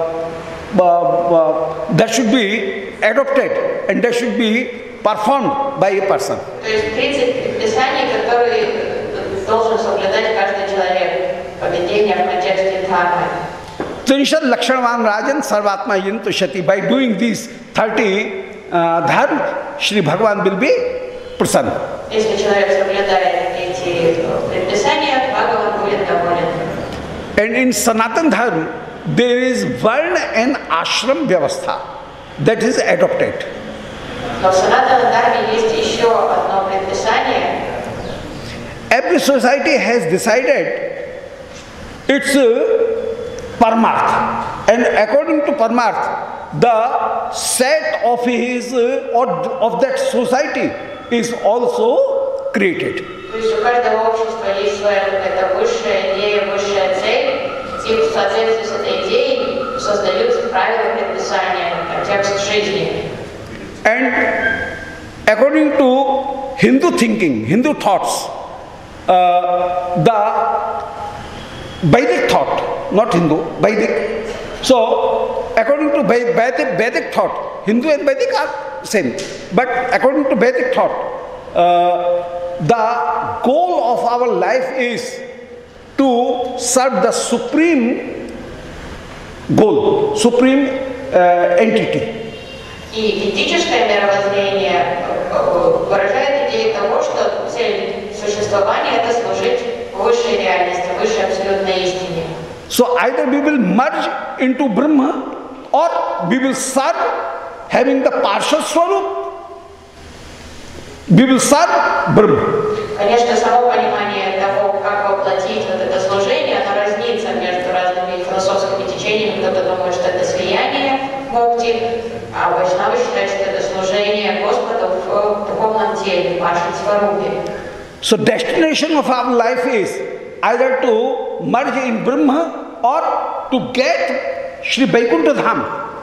S3: uh, uh, that should be adopted and that should be performed by a person.
S2: То есть тридцать предписаний, которые должен соблюдать каждый человек. Поведение в контексте дхармы.
S3: Trinshad Lakshanvan Rajan Sarvatma Yantushati. By doing these thirty uh, dharma, Shri Bhagavan will be prasanna.
S2: Если человек соблюдает эти предписания, Бхагаван будет доволен.
S3: And in Sanatan Dharma, there is Varna and Ashram Vyavastha that is adopted.
S2: Но в Санатана Дхарме есть еще одно предписание.
S3: Every society has decided its uh, Paramarth, and according to Paramarth, the set of his uh, or of that society is also created.
S2: То есть у каждого общества есть своя какая-то высшая идея, высшая цель, и в соответствии с этой идеей создаются правила, предписания, контекст жизни.
S3: And according to Hindu thinking, Hindu thoughts, uh, the Vedic thought, not Hindu, Vedic. So, according to Vedic, Vedic thought, Hindu and Vedic are same. But according to Vedic thought, uh, the goal of our life is to serve the supreme goal, supreme uh, entity.
S2: И этическое мировоззрение выражает идею того, что цель существования – это служить высшей реальности, высшей абсолютной истине.
S3: So either we will merge into Brahma or we will serve having the partial swarup, we will serve Brahma.
S2: Конечно, само понимание того, как воплотить вот это служение, оно разнится между разными философскими течениями. Кто-то думает, что это слияние мукти, а вайшнавы считают, что это служение Господу в духовном теле, в вашей сварупе.
S3: So destination of our life is either to merge in Brahma or to get Sri Vaikuntha Dham.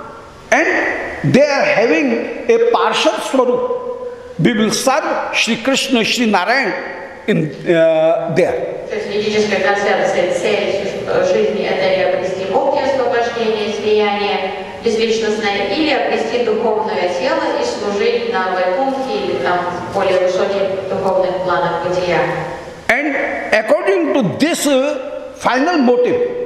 S3: And they are having a partial swarup. We will serve Sri Krishna, Sri Narayan in uh, there.
S2: То есть ведическая концепция, цель жизни – это или обрести мукти, освобождение, слияние безличностное, или обрести духовное тело и служить на Вайкунхе или там более высоких духовных планах бытия.
S3: And according to this uh, final motive,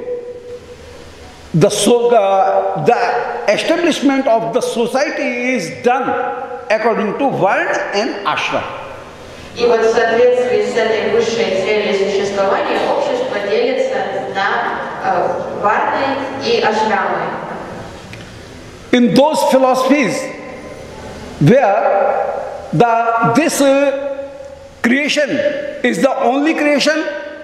S3: the, so, uh, the establishment of the society is done according to Varna and Ashram.
S2: И вот в соответствии с этой высшей целью существования общество делится на э, варны и ашрамы.
S3: In those philosophies where the this uh, creation is the only creation,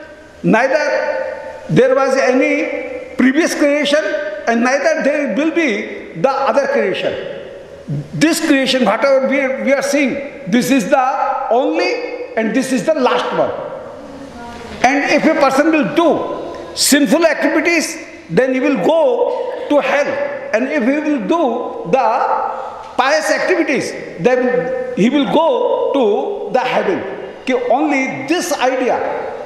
S3: neither there was any previous creation and neither there will be the other creation. This creation, whatever we, we are seeing, this is the only and this is the last one. And if a person will do sinful activities, then he will go to hell. And if he will do the pious activities, then he will go to the heaven. Okay, only this idea,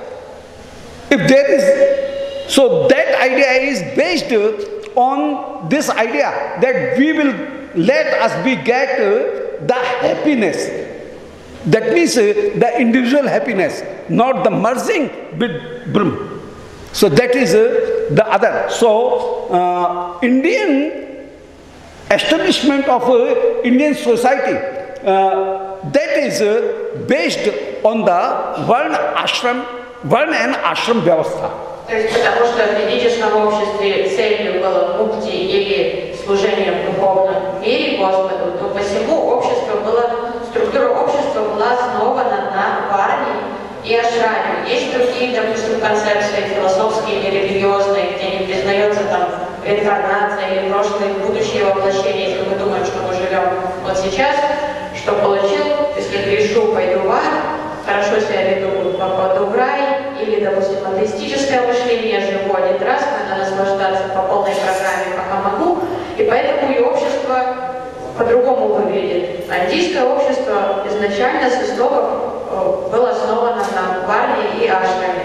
S3: if there is, so that idea is based on this idea that we will let us be get the happiness. That means the individual happiness, not the merging with Brahma. So that is the other. So uh, Indian establishment of uh, Indian society, uh, that is uh, based on the Varna Ashram, Varna and Ashram Vyavastha.
S2: То есть потому что в ведическом обществе целью было мукти или служение в духовном мире Господу, то посему общество было, структура общества была основана на варне и ашраме. Есть другие, допустим, концепции философские или религиозные, где не признается там реинкарнация или прошлое и будущее воплощение. Если мы думаем, что мы живем вот сейчас, что получил, если грешу, пойду в ад, хорошо себя веду, попаду в рай, или, допустим, атеистическое мышление, живу один раз, надо наслаждаться по полной программе, пока могу, и поэтому и общество по-другому выглядит. А индийское общество изначально с истоков было основано на варне и ашраме.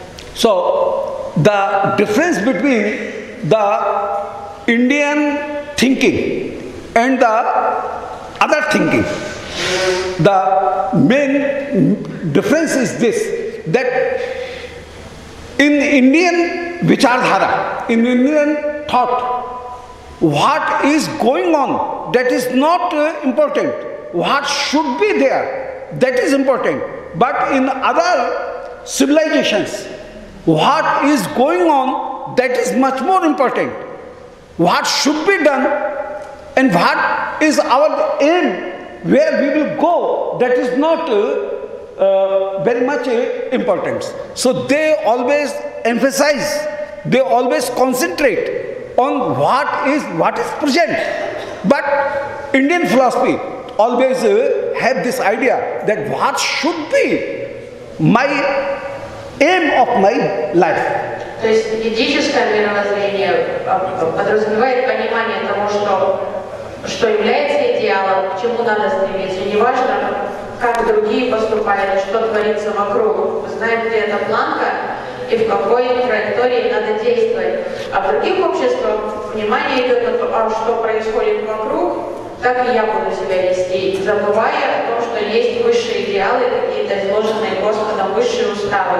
S3: So, the difference between the Indian thinking and the other thinking, the main difference is this, that in Indian vichardhara, in Indian thought, what is going on, that is not uh, important. What should be there, that is important. But in other civilizations, what is going on, know that is much more important. What should be done and what is our aim, where we will go, that is not uh, uh, very much uh, importance. So they always emphasize, they always concentrate on what is what is present. But Indian philosophy always uh, have this idea that what should be my aim of my life.
S2: То есть ведическое мировоззрение подразумевает понимание того, что, что является идеалом, к чему надо стремиться. Неважно, как другие поступают, что творится вокруг. Знаем, где эта планка и в какой траектории надо действовать. А в других обществах внимание идет на то, что происходит вокруг, как и я буду себя вести, забывая о том, что есть высшие идеалы, какие-то изложенные Господом высшие уставы.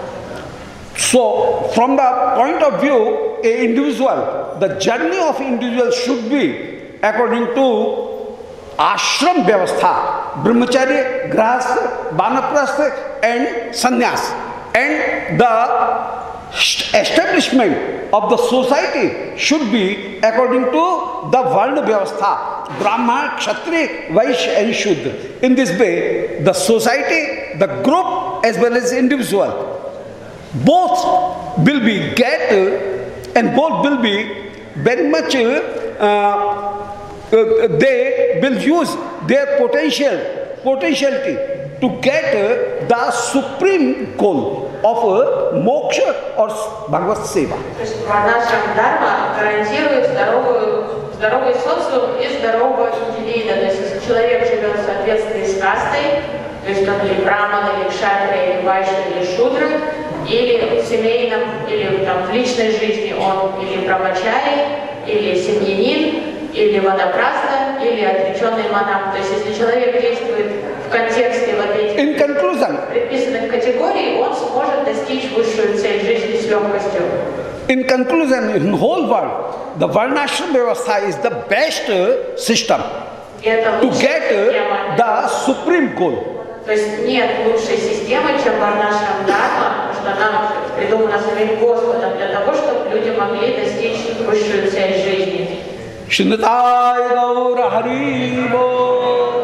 S3: So, from the point of view, a individual, the journey of individual should be according to ashram vyavastha, brahmacharya, grahastha, vanaprastha and sannyas. And the establishment of the society should be according to the varna vyavastha, brahma, kshatriya, vaishya and shudra. In this way, the society, the group as well as individual, both will be get uh, and both will be very much uh, uh, they will use their potential potentiality to get uh, the supreme goal of uh, moksha or Bhagavad Seva.
S2: Наша дхарма гарантирует здоровую, здоровый социум и здорового индивида. То есть если человек живет в соответствии с кастой, то есть он или браман, или кшатрия, или вайшя, или шудра, или в семейном, или там, в личной жизни он или брамачари, или семьянин, или ванапраста, или отреченный монах. То есть если человек действует в контексте вот этих предписанных категорий, он сможет достичь высшую цель жизни с легкостью.
S3: In conclusion, in the whole world, the Varnashram Vyavastha is the best uh, system to get uh, the supreme goal.
S2: То есть нет лучшей системы, чем Варнашрам Дхарма, что она придумана самим Господом для того, чтобы люди могли достичь высшую цель жизни.
S3: Shrinnatai Gaura Hari Bo